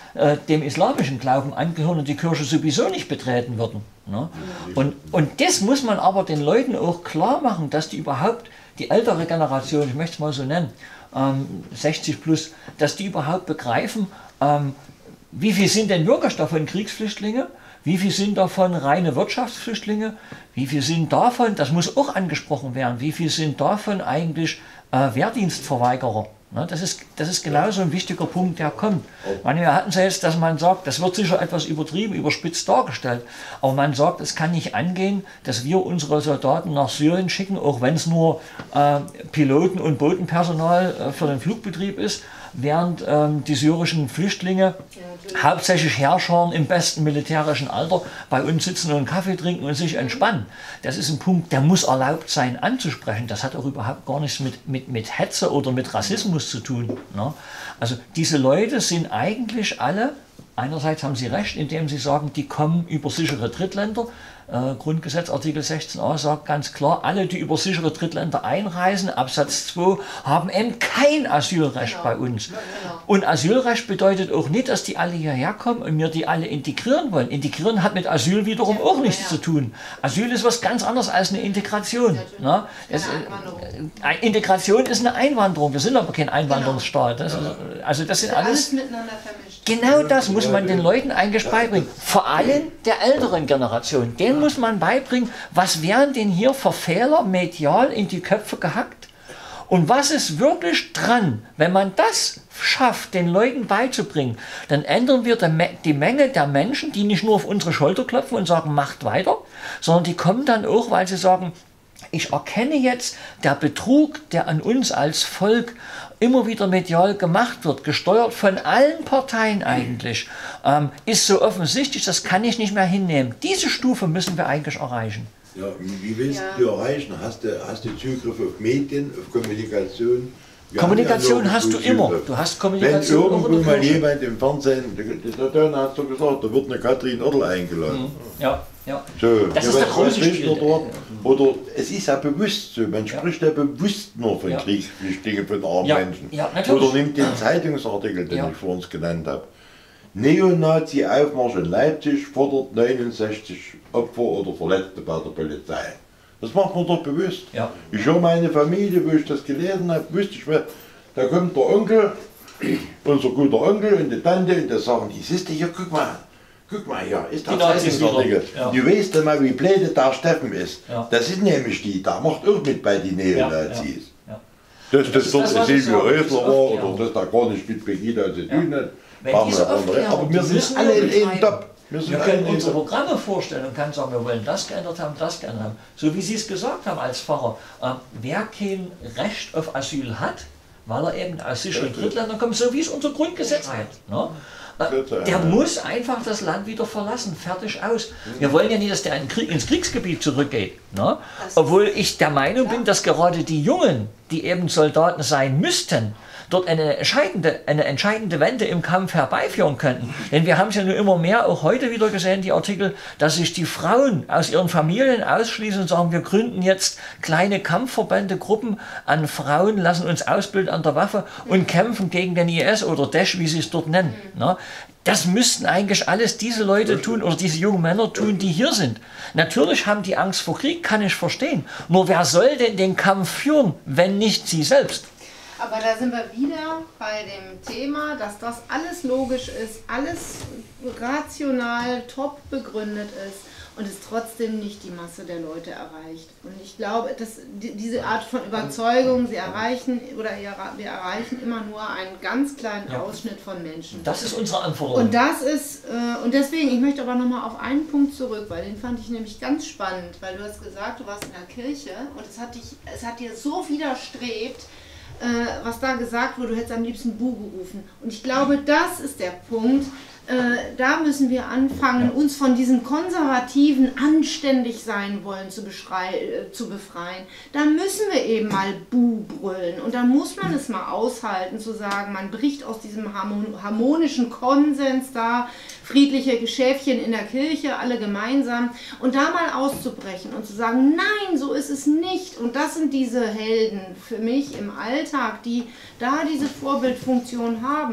äh, dem islamischen Glauben angehören und die Kirche sowieso nicht betreten würden. Ne? Und, und das muss man aber den Leuten auch klar machen, dass die überhaupt, die ältere Generation, ich möchte es mal so nennen, ähm, sechzig plus, dass die überhaupt begreifen, ähm, wie viel sind denn wirklich davon Kriegsflüchtlinge, wie viel sind davon reine Wirtschaftsflüchtlinge, wie viel sind davon, das muss auch angesprochen werden, wie viel sind davon eigentlich äh, Wehrdienstverweigerer. Ne, das ist, das ist genauso ein wichtiger Punkt, der kommt. Meine, wir hatten es jetzt, dass man sagt, das wird sicher etwas übertrieben, überspitzt dargestellt, aber man sagt, es kann nicht angehen, dass wir unsere Soldaten nach Syrien schicken, auch wenn es nur äh, Piloten und Bodenpersonal äh, für den Flugbetrieb ist, während ähm, die syrischen Flüchtlinge, ja, hauptsächlich Herrscher im besten militärischen Alter, bei uns sitzen und einen Kaffee trinken und sich entspannen. Das ist ein Punkt, der muss erlaubt sein anzusprechen. Das hat auch überhaupt gar nichts mit, mit, mit Hetze oder mit Rassismus zu tun. Ne? Also diese Leute sind eigentlich alle, einerseits haben sie recht, indem sie sagen, die kommen über sichere Drittländer. Äh, Grundgesetz Artikel sechzehn a sagt ganz klar, alle, die über sichere Drittländer einreisen, Absatz zwei, haben eben kein Asylrecht genau. bei uns. Ja, genau. Und Asylrecht bedeutet auch nicht, dass die alle hierher kommen und wir die alle integrieren wollen. Integrieren hat mit Asyl wiederum ja, auch nichts ja. zu tun. Asyl ist was ganz anderes als eine Integration. Ja, es, äh, Integration ist eine Einwanderung. Wir sind aber kein Einwanderungsstaat. Das ist, also das sind alles, alles miteinander vermischt. Genau das muss man den Leuten eigentlich beibringen. Vor allem der älteren Generation. Den muss man beibringen, was werden denn hier für Fehler medial in die Köpfe gehackt und was ist wirklich dran. Wenn man das schafft, den Leuten beizubringen, dann ändern wir die Menge der Menschen, die nicht nur auf unsere Schulter klopfen und sagen, macht weiter, sondern die kommen dann auch, weil sie sagen, ich erkenne jetzt, der Betrug, der an uns als Volk immer wieder medial gemacht wird, gesteuert von allen Parteien eigentlich, ähm, ist so offensichtlich, das kann ich nicht mehr hinnehmen. Diese Stufe müssen wir eigentlich erreichen. Ja, wie willst ja. du erreichen? Hast du, hast du Zugriff auf Medien, auf Kommunikation? Wir Kommunikation ja hast du immer. Du hast Kommunikation. Wenn irgendwo mal jemand im Fernsehen, der Don hat so gesagt, da wird eine Katrin Oertel eingeladen. Mhm. Ja, ja. So, das ist der große Spiel. Dort. Oder es ist ja bewusst so, man spricht ja, ja bewusst nur von ja. Kriegsflüchtlingen, von armen ja. Menschen. Ja, oder nimmt den Zeitungsartikel, den ja. ich vor uns genannt habe. Neonazi-Aufmarsch in Leipzig fordert neunundsechzig Opfer oder Verletzte bei der Polizei. Das macht man doch bewusst. Ja. Ich höre meine Familie, wo ich das gelesen habe, wusste ich, da kommt der Onkel, unser guter Onkel und die Tante und die sagen, die siehst du hier, guck mal, guck mal hier, ist das Zeitungsartikel. Ja. Du weißt ja mal, wie blöde der Steffen ist. Ja. Das ist nämlich die, da macht auch mit bei den Neonazis. Ja. Ja. Dass das, das dort Silvio Häusler war oder ja. dass da gar nicht mit Pegida zu tun hat. Aber wir sind alle in einem Top. Wir, wir können unsere Programme vorstellen und können sagen, wir wollen das geändert haben, das geändert haben. So wie Sie es gesagt haben als Pfarrer. Äh, wer kein Recht auf Asyl hat, weil er eben aus sicheren Drittländern kommt, so wie es unser Grundgesetz hat. Ne? Äh, der muss einfach das Land wieder verlassen, fertig aus. Wir wollen ja nicht, dass der in Krieg, ins Kriegsgebiet zurückgeht. Ne? Obwohl ich der Meinung bin, dass gerade die Jungen, die eben Soldaten sein müssten, dort eine entscheidende, eine entscheidende Wende im Kampf herbeiführen könnten. Denn wir haben es ja nur immer mehr, auch heute wieder gesehen, die Artikel, dass sich die Frauen aus ihren Familien ausschließen und sagen, wir gründen jetzt kleine Kampfverbände, Gruppen an Frauen, lassen uns ausbilden an der Waffe und kämpfen gegen den I S oder Daesh, wie sie es dort nennen. Ne? Das müssten eigentlich alles diese Leute tun oder diese jungen Männer tun, die hier sind. Natürlich haben die Angst vor Krieg, kann ich verstehen. Nur wer soll denn den Kampf führen, wenn nicht sie selbst? Aber da sind wir wieder bei dem Thema, dass das alles logisch ist, alles rational, top begründet ist und es trotzdem nicht die Masse der Leute erreicht. Und ich glaube, dass die, diese Art von Überzeugung, sie erreichen oder wir erreichen immer nur einen ganz kleinen ja. Ausschnitt von Menschen. Das ist unsere Anforderung. Und das ist, äh, und deswegen, ich möchte aber nochmal auf einen Punkt zurück, weil den fand ich nämlich ganz spannend, weil du hast gesagt, du warst in der Kirche und es hat, dich, es hat dir so widerstrebt, Äh, was da gesagt wurde, du hättest am liebsten Bu gerufen. Und ich glaube, das ist der Punkt, äh, da müssen wir anfangen, uns von diesem konservativen, anständig sein wollen zu, äh, zu befreien. Da müssen wir eben mal Bu brüllen. Und dann muss man es mal aushalten, zu sagen, man bricht aus diesem harmonischen Konsens da, friedliche Geschäftchen in der Kirche, alle gemeinsam, und da mal auszubrechen und zu sagen, nein, so ist es nicht. Und das sind diese Helden für mich im Alltag, die da diese Vorbildfunktion haben.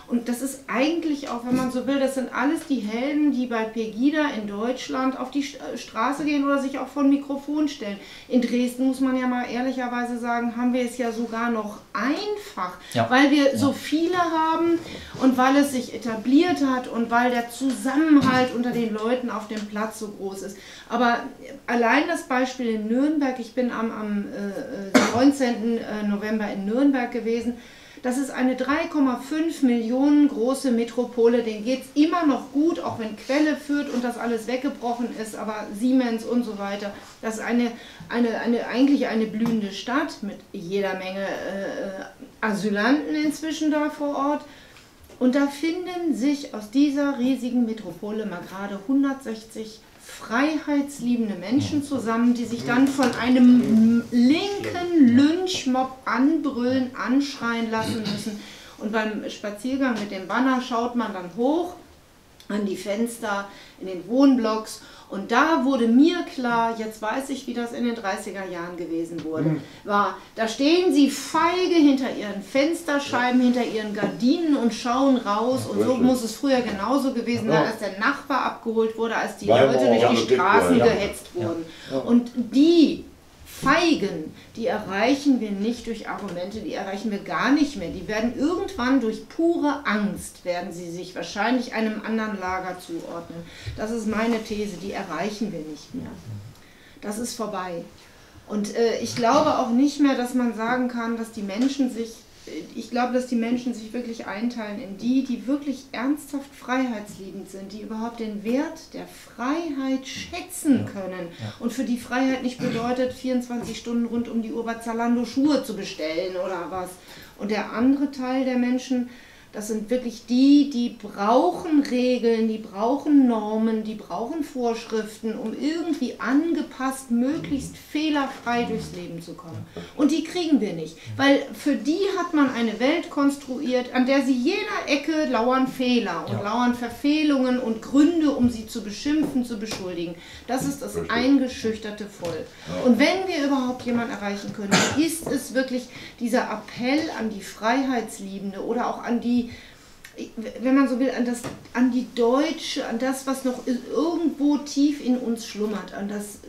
Und das ist eigentlich auch, wenn man so will, das sind alles die Helden, die bei Pegida in Deutschland auf die Straße gehen oder sich auch vor ein Mikrofon stellen. In Dresden, muss man ja mal ehrlicherweise sagen, haben wir es ja sogar noch einfach, ja. weil wir ja. so viele haben und weil es sich etabliert hat und weil der Zusammenhalt unter den Leuten auf dem Platz so groß ist. Aber allein das Beispiel in Nürnberg, ich bin am, am äh, neunzehnten November in Nürnberg gewesen, das ist eine drei Komma fünf Millionen große Metropole, denen geht es immer noch gut, auch wenn Quelle führt und das alles weggebrochen ist, aber Siemens und so weiter. Das ist eine, eine, eine, eigentlich eine blühende Stadt mit jeder Menge äh, Asylanten inzwischen da vor Ort. Und da finden sich aus dieser riesigen Metropole mal gerade hundertsechzig freiheitsliebende Menschen zusammen, die sich dann von einem linken Lynchmob anbrüllen, anschreien lassen müssen. Und beim Spaziergang mit dem Banner schaut man dann hoch an die Fenster in den Wohnblocks und da wurde mir klar, jetzt weiß ich, wie das in den dreißiger Jahren gewesen wurde, war, da stehen sie feige hinter ihren Fensterscheiben, hinter ihren Gardinen und schauen raus und so muss es früher genauso gewesen sein, als der Nachbar abgeholt wurde, als die Leute durch die Straßen gehetzt wurden. Und die Feigen, die erreichen wir nicht durch Argumente, die erreichen wir gar nicht mehr. Die werden irgendwann durch pure Angst, werden sie sich wahrscheinlich einem anderen Lager zuordnen. Das ist meine These, die erreichen wir nicht mehr. Das ist vorbei. Und äh, ich glaube auch nicht mehr, dass man sagen kann, dass die Menschen sich, ich glaube, dass die Menschen sich wirklich einteilen in die, die wirklich ernsthaft freiheitsliebend sind, die überhaupt den Wert der Freiheit schätzen können und für die Freiheit nicht bedeutet, vierundzwanzig Stunden rund um die Uhr bei Zalando Schuhe zu bestellen oder was. Und der andere Teil der Menschen, das sind wirklich die, die brauchen Regeln, die brauchen Normen, die brauchen Vorschriften, um irgendwie angepasst, möglichst fehlerfrei durchs Leben zu kommen. Und die kriegen wir nicht, weil für die hat man eine Welt konstruiert, an der sie jeder Ecke lauern Fehler und ja. lauern Verfehlungen und Gründe, um sie zu beschimpfen, zu beschuldigen. Das ist das eingeschüchterte Volk. Und wenn wir überhaupt jemanden erreichen können, ist es wirklich dieser Appell an die Freiheitsliebende oder auch an die, wenn man so will, an das, an die Deutsche, an das, was noch irgendwo tief in uns schlummert, an das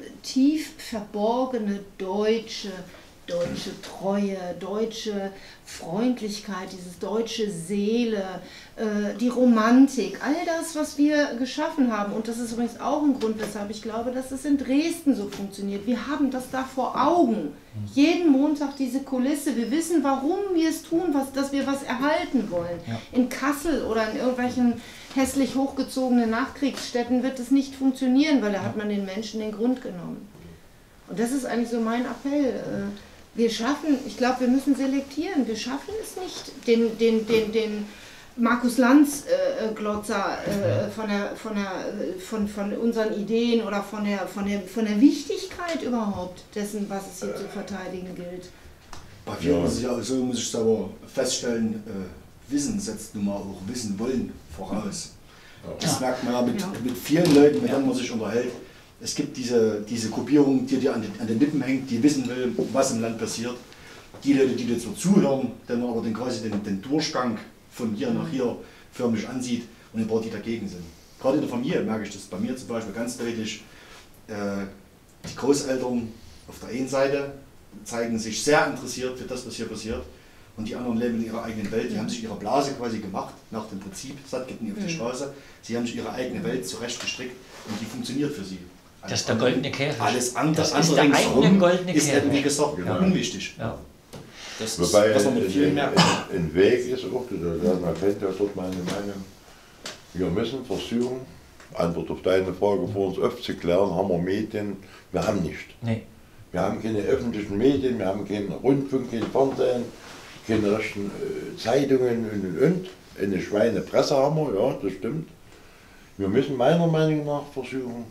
tief verborgene Deutsche, deutsche Treue, deutsche Freundlichkeit, diese deutsche Seele, äh, die Romantik, all das, was wir geschaffen haben. Und das ist übrigens auch ein Grund, weshalb ich glaube, dass es in Dresden so funktioniert. Wir haben das da vor Augen. Jeden Montag diese Kulisse. Wir wissen, warum wir es tun, was, dass wir was erhalten wollen. Ja. In Kassel oder in irgendwelchen hässlich hochgezogenen Nachkriegsstädten wird es nicht funktionieren, weil da hat man den Menschen den Grund genommen. Und das ist eigentlich so mein Appell. Wir schaffen, ich glaube, wir müssen selektieren. Wir schaffen es nicht, den, den, den, den Markus Lanz äh, Glotzer äh, von, der, von, der, von, von unseren Ideen oder von der, von, der, von der Wichtigkeit überhaupt dessen, was es hier zu verteidigen gilt. Bei vielen ist es ja so, muss ich aber feststellen, äh, Wissen setzt nun mal auch Wissen wollen voraus. Das ja. merkt man ja mit, ja. mit vielen Leuten, mit denen man sich unterhält. Es gibt diese, diese Gruppierung, die dir an den, an den Lippen hängt, die wissen will, was im Land passiert. Die Leute, die dir zwar zuhören, dann aber den, quasi den, den Durchgang von hier nach hier förmlich ansieht und ein paar, die dagegen sind. Gerade in der Familie merke ich das bei mir zum Beispiel ganz deutlich. Äh, die Großeltern auf der einen Seite zeigen sich sehr interessiert für das, was hier passiert. Und die anderen leben in ihrer eigenen Welt. Die haben sich ihre Blase quasi gemacht, nach dem Prinzip, satt geht nie auf die Straße. Sie haben sich ihre eigene Welt zurechtgestrickt und die funktioniert für sie. Das ist der goldene Käfig. Alles andere, das andere ist der eigene goldene ist Käfig. wie gesagt ja. unwichtig. Ja. Das ist, Wobei was man mit vielen merkt. Ein Weg ist auch, man kennt ja dort meine Meinung, wir müssen versuchen, Antwort auf deine Frage vor uns aufzuklären, haben wir Medien, wir haben nicht. Nee. Wir haben keine öffentlichen Medien, wir haben keinen Rundfunk, kein Fernsehen, keine richtigen äh, Zeitungen und und und. Eine Schweinepresse haben wir, ja, das stimmt. Wir müssen meiner Meinung nach versuchen,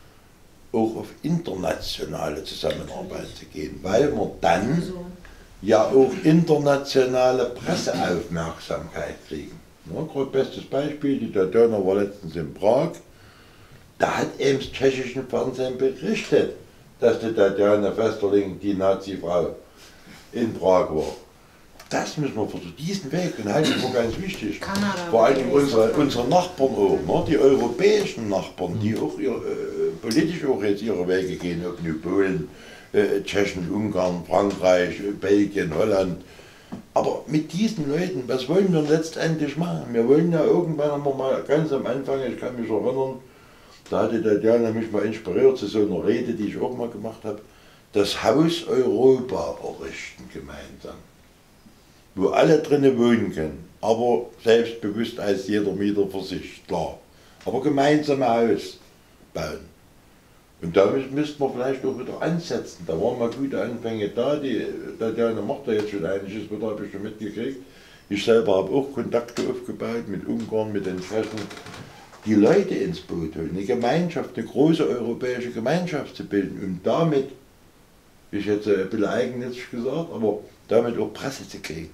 auch auf internationale Zusammenarbeit zu gehen, weil wir dann ja auch internationale Presseaufmerksamkeit kriegen. Ja, gerade bestes Beispiel, die Tatjana war letztens in Prag, da hat eben das tschechische Fernsehen berichtet, dass die Tatjana Vesterling, die Nazi-Frau, in Prag war. das müssen wir versuchen, diesen Weg, den halte ich für ganz wichtig. Kanada Vor allem wird unsere, nächstes unsere Nachbarn auch, ne? Die europäischen Nachbarn, die auch ihr, äh, politisch auch jetzt ihre Wege gehen, ob nur Polen, äh, Tschechien, Ungarn, Frankreich, äh, Belgien, Holland. Aber mit diesen Leuten, was wollen wir letztendlich machen? Wir wollen ja irgendwann, haben wir mal ganz am Anfang, ich kann mich erinnern, da hatte der Diana mich mal inspiriert zu so einer Rede, die ich auch mal gemacht habe, das Haus Europa errichten gemeinsam, wo alle drinnen wohnen können, aber selbstbewusst als jeder Mieter für sich, klar. Aber gemeinsam ein Haus bauen. Und da müssten wir vielleicht auch wieder ansetzen. Da waren mal gute Anfänge da, die Tatjana macht da jetzt schon einiges, wieder habe ich schon mitgekriegt. Ich selber habe auch Kontakte aufgebaut mit Ungarn, mit den Tschechen. Die Leute ins Boot holen, eine Gemeinschaft, eine große europäische Gemeinschaft zu bilden, um damit, ist jetzt ein bisschen eigennützig gesagt, aber damit auch Presse zu kriegen.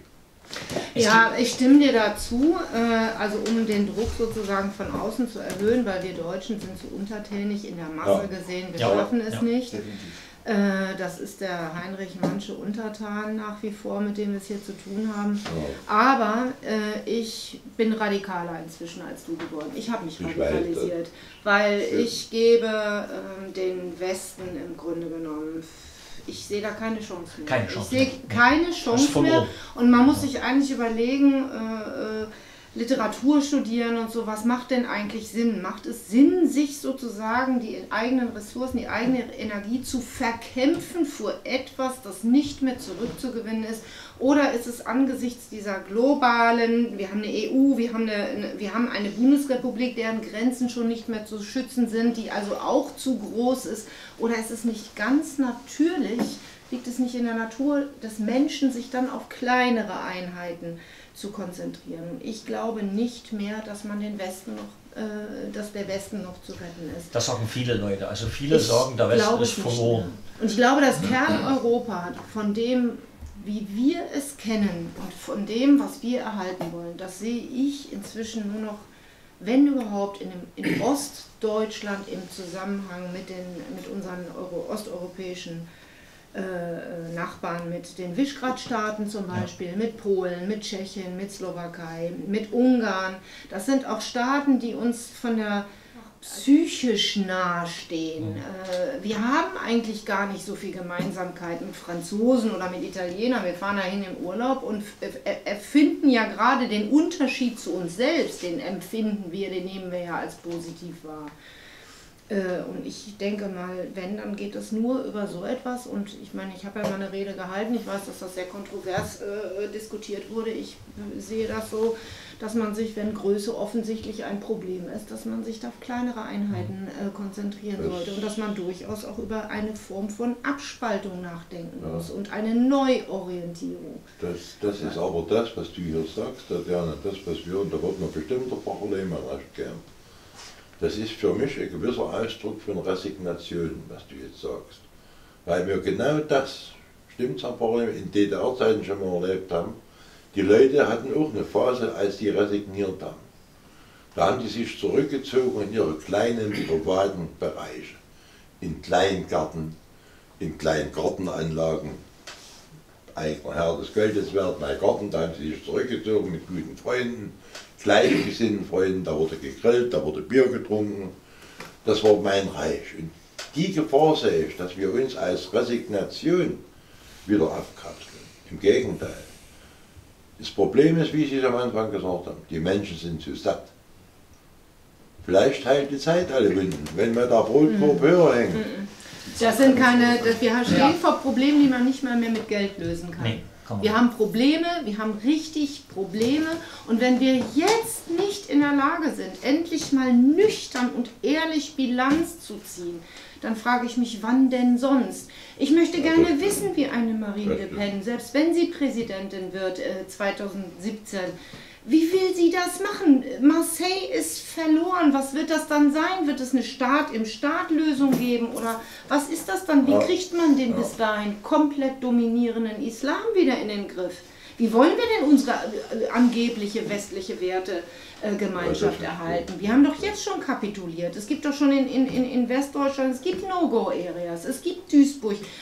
Ja, ich stimme dir dazu, also um den Druck sozusagen von außen zu erhöhen, weil wir Deutschen sind zu untertänig in der Masse Ja. gesehen, wir Ja, schaffen es ja. nicht. Definitiv. Das ist der Heinrich Mannsche Untertan nach wie vor, mit dem wir es hier zu tun haben. Ja. Aber äh, ich bin radikaler inzwischen als du geworden. Ich habe mich Ich weiß radikalisiert, weil Ja. ich gebe ähm, den Westen im Grunde genommen, ich sehe da keine Chance mehr. Keine Chance ich sehe mehr. Nee. keine Das ist Chance mehr verloren. und man muss sich eigentlich überlegen, äh, äh, Literatur studieren und so, was macht denn eigentlich Sinn? Macht es Sinn, sich sozusagen die eigenen Ressourcen, die eigene Energie zu verkämpfen für etwas, das nicht mehr zurückzugewinnen ist? Oder ist es angesichts dieser globalen, wir haben eine E U, wir haben eine, wir haben eine Bundesrepublik, deren Grenzen schon nicht mehr zu schützen sind, die also auch zu groß ist? Oder ist es nicht ganz natürlich, liegt es nicht in der Natur des Menschen, sich dann auf kleinere Einheiten zu konzentrieren? Und ich glaube nicht mehr, dass man den Westen noch, äh, dass der Westen noch zu retten ist. Das sagen viele Leute. Also viele Ich sagen, der Westen glaube ist es nicht verloren. mehr. Und ich glaube, das Kerneuropa, von dem, wie wir es kennen und von dem, was wir erhalten wollen, das sehe ich inzwischen nur noch, wenn überhaupt, in, dem, in Ostdeutschland im Zusammenhang mit, den, mit unseren Euro, osteuropäischen Äh, Nachbarn, mit den Visegrad-Staaten zum Beispiel, ja. mit Polen, mit Tschechien, mit Slowakei, mit Ungarn. Das sind auch Staaten, die uns von der psychisch nahestehen. Mhm. Äh, wir haben eigentlich gar nicht so viel Gemeinsamkeit mit Franzosen oder mit Italienern. Wir fahren dahin im Urlaub und erfinden ja gerade den Unterschied zu uns selbst. Den empfinden wir, den nehmen wir ja als positiv wahr. Und ich denke mal, wenn, dann geht es nur über so etwas. Und ich meine, ich habe ja mal eine Rede gehalten. Ich weiß, dass das sehr kontrovers äh, diskutiert wurde. Ich sehe das so, dass man sich, wenn Größe offensichtlich ein Problem ist, dass man sich da auf kleinere Einheiten äh, konzentrieren das sollte. Und dass man durchaus auch über eine Form von Abspaltung nachdenken ja. muss und eine Neuorientierung. Das, das ist aber das, was du hier sagst, Tatjana, das, was wir, und da wird man bestimmt der Pfarrer Lehmann recht gern. Das ist für mich ein gewisser Ausdruck von Resignation, was du jetzt sagst. Weil wir genau das, stimmt's am Parlament, in D D R-Zeiten schon mal erlebt haben, die Leute hatten auch eine Phase, als die resigniert haben. Da haben die sich zurückgezogen in ihre kleinen privaten Bereiche. In Kleingärten, in kleinen Gartenanlagen. Eigener Herr des Geldes wert, mein Garten, da haben sie sich zurückgezogen mit guten Freunden. Gleichgesinnten Freunden, da wurde gegrillt, da wurde Bier getrunken. Das war mein Reich. Und die Gefahr sehe ich, dass wir uns als Resignation wieder abkapseln. Im Gegenteil. Das Problem ist, wie Sie es am Anfang gesagt haben, die Menschen sind zu satt. Vielleicht heilt die Zeit alle Wunden, wenn wir da Brotkorb mhm. höher hängen. Mhm. Das sind keine, wir stehen ja. vor Problemen, die man nicht mal mehr mit Geld lösen kann. Nee. Wir haben Probleme, wir haben richtig Probleme und wenn wir jetzt nicht in der Lage sind, endlich mal nüchtern und ehrlich Bilanz zu ziehen, dann frage ich mich, wann denn sonst? Ich möchte gerne wissen, wie eine Marine Le Pen, selbst wenn sie Präsidentin wird äh, zweitausendsiebzehn, wie will sie das machen? Marseille ist verloren. Was wird das dann sein? Wird es eine Staat im Staat-Lösung geben? Oder was ist das dann? Wie kriegt man den bis dahin komplett dominierenden Islam wieder in den Griff? Wie wollen wir denn unsere angebliche westliche Wertegemeinschaft erhalten? Wir haben doch jetzt schon kapituliert. Es gibt doch schon in, in, in Westdeutschland, es gibt No-Go-Areas, es gibt Duisburg.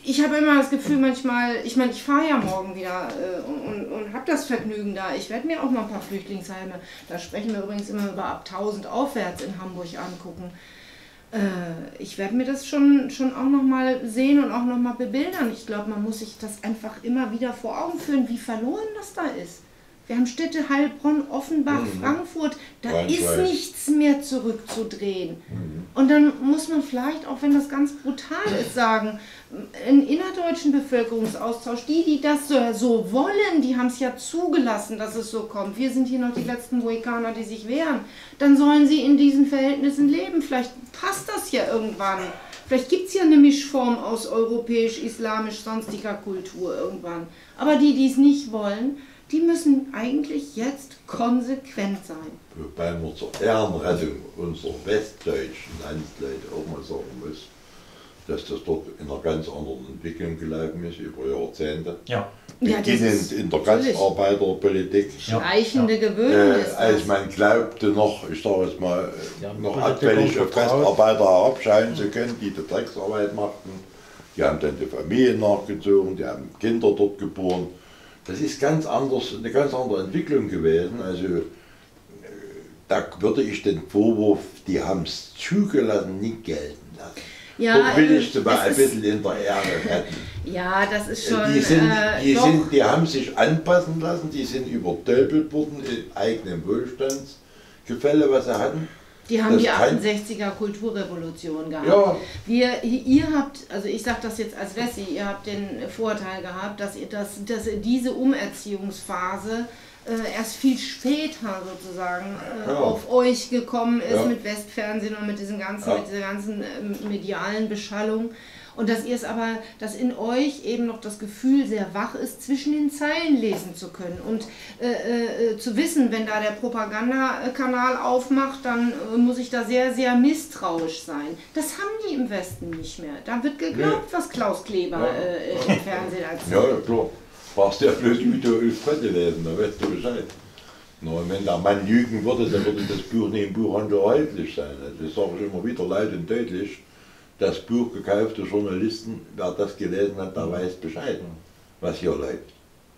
ich habe immer das Gefühl manchmal, ich meine, ich fahre ja morgen wieder äh, und, und, und habe das Vergnügen da. Ich werde mir auch noch ein paar Flüchtlingsheime, da sprechen wir übrigens immer über ab tausend aufwärts in Hamburg angucken. Äh, ich werde mir das schon, schon auch noch mal sehen und auch noch mal bebildern. Ich glaube, man muss sich das einfach immer wieder vor Augen führen, wie verloren das da ist. Wir haben Städte, Heilbronn, Offenbach, mhm. Frankfurt, da Rhein ist Schweiz. nichts mehr zurückzudrehen. Mhm. Und dann muss man vielleicht, auch wenn das ganz brutal ist, sagen, einen innerdeutschen Bevölkerungsaustausch, die, die das so, so wollen, die haben es ja zugelassen, dass es so kommt. Wir sind hier noch die letzten Mohikaner, die sich wehren. Dann sollen sie in diesen Verhältnissen leben. Vielleicht passt das ja irgendwann. Vielleicht gibt es ja eine Mischform aus europäisch, islamisch, sonstiger Kultur irgendwann. Aber die, die es nicht wollen, die müssen eigentlich jetzt konsequent sein. Wobei man zur Ehrenrettung unserer westdeutschen Landsleute auch mal sagen muss, dass das dort in einer ganz anderen Entwicklung gelaufen ist, über Jahrzehnte. Ja. Ja, das Beginnend ist in der natürlich Gastarbeiterpolitik. Ja. schleichende Gewöhnung Äh, ist als das. man glaubte noch, ich sage jetzt mal, Ja, noch Politiker abfällig auf vertraut. Gastarbeiter herabschauen zu können, die die Drecksarbeit machten. Die haben dann die Familien nachgezogen, die haben Kinder dort geboren. Das ist ganz anders, eine ganz andere Entwicklung gewesen. Also äh, da würde ich den Vorwurf, die haben es zugelassen, nicht gelten lassen. Ja, Dort will ich äh, zum Beispiel ein es ist- bisschen in der Ehre retten. Ja, das ist schon. Die, sind, äh, die, doch. sind, die haben sich anpassen lassen, die sind übertölpelt worden in eigenem Wohlstandsgefälle, was sie hatten. Die haben Das die kann- achtundsechziger Kulturrevolution gehabt. Ja. Wir, ihr habt, also ich sage das jetzt als Wessi, ihr habt den Vorteil gehabt, dass ihr das, dass ihr diese Umerziehungsphase äh, erst viel später sozusagen äh, Ja. auf euch gekommen ist Ja. mit Westfernsehen und mit diesem ganzen, Ja. mit dieser ganzen ähm, medialen Beschallung. Und dass ihr es aber, dass in euch eben noch das Gefühl sehr wach ist, zwischen den Zeilen lesen zu können und äh, äh, zu wissen, wenn da der Propagandakanal aufmacht, dann äh, muss ich da sehr, sehr misstrauisch sein. Das haben die im Westen nicht mehr. Da wird geglaubt, was Klaus Kleber Ja. äh, im Fernsehen erzählt. Ja, ja, klar. Brauchst du ja bloß Udo Ulfrette lesen, da weißt du Bescheid. Na, und wenn der Mann lügen würde, dann würde das Buch nicht im Buchhandel erhältlich sein. Also das sage ich immer wieder laut und deutlich. Das Buch gekaufte Journalisten, wer das gelesen hat, der weiß Bescheid, was hier läuft.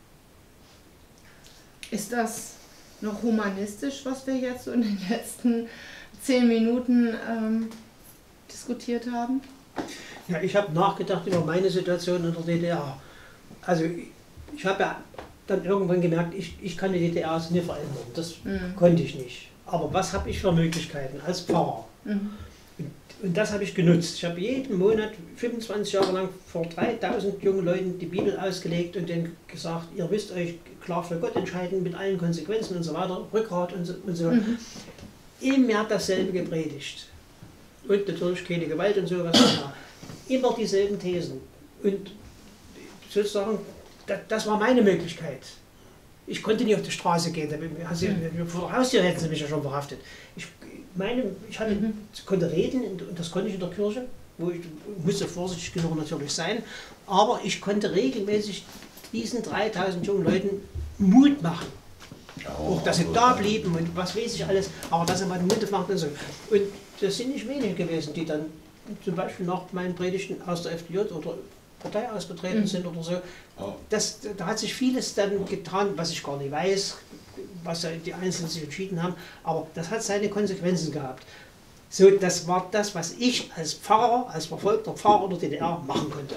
Ist das noch humanistisch, was wir jetzt so in den letzten zehn Minuten ähm, diskutiert haben? Ja, ich habe nachgedacht über meine Situation in der D D R. Also ich habe ja dann irgendwann gemerkt, ich, ich kann die D D R also nicht verändern. Das Mhm. konnte ich nicht. Aber was habe ich für Möglichkeiten als Pfarrer? Mhm. Und, und das habe ich genutzt. Ich habe jeden Monat fünfundzwanzig Jahre lang vor dreitausend jungen Leuten die Bibel ausgelegt und denen gesagt, ihr müsst euch klar für Gott entscheiden mit allen Konsequenzen und so weiter, Rückgrat und so. Und so. Mhm. Immer dasselbe gepredigt. Und natürlich keine Gewalt und sowas. Immer dieselben Thesen. Und sozusagen, das, das war meine Möglichkeit. Ich konnte nicht auf die Straße gehen, da bin- also, vor der Haustür hätten sie mich ja schon verhaftet. Ich, meine, ich hatte, Mhm. konnte reden und das konnte ich in der Kirche, wo ich musste vorsichtig genug natürlich sein, aber ich konnte regelmäßig diesen dreitausend jungen Leuten Mut machen. Auch, dass sie da blieben und was weiß ich alles, aber dass sie mal den Mund machen und so. Und das sind nicht wenige gewesen, die dann zum Beispiel nach meinen Predigten aus der F D J oder Partei ausgetreten Mhm. sind oder so. Das, da hat sich vieles dann getan, was ich gar nicht weiß, was ja die Einzelnen sich entschieden haben, aber das hat seine Konsequenzen gehabt. So, das war das, was ich als Pfarrer, als verfolgter Pfarrer der D D R machen konnte.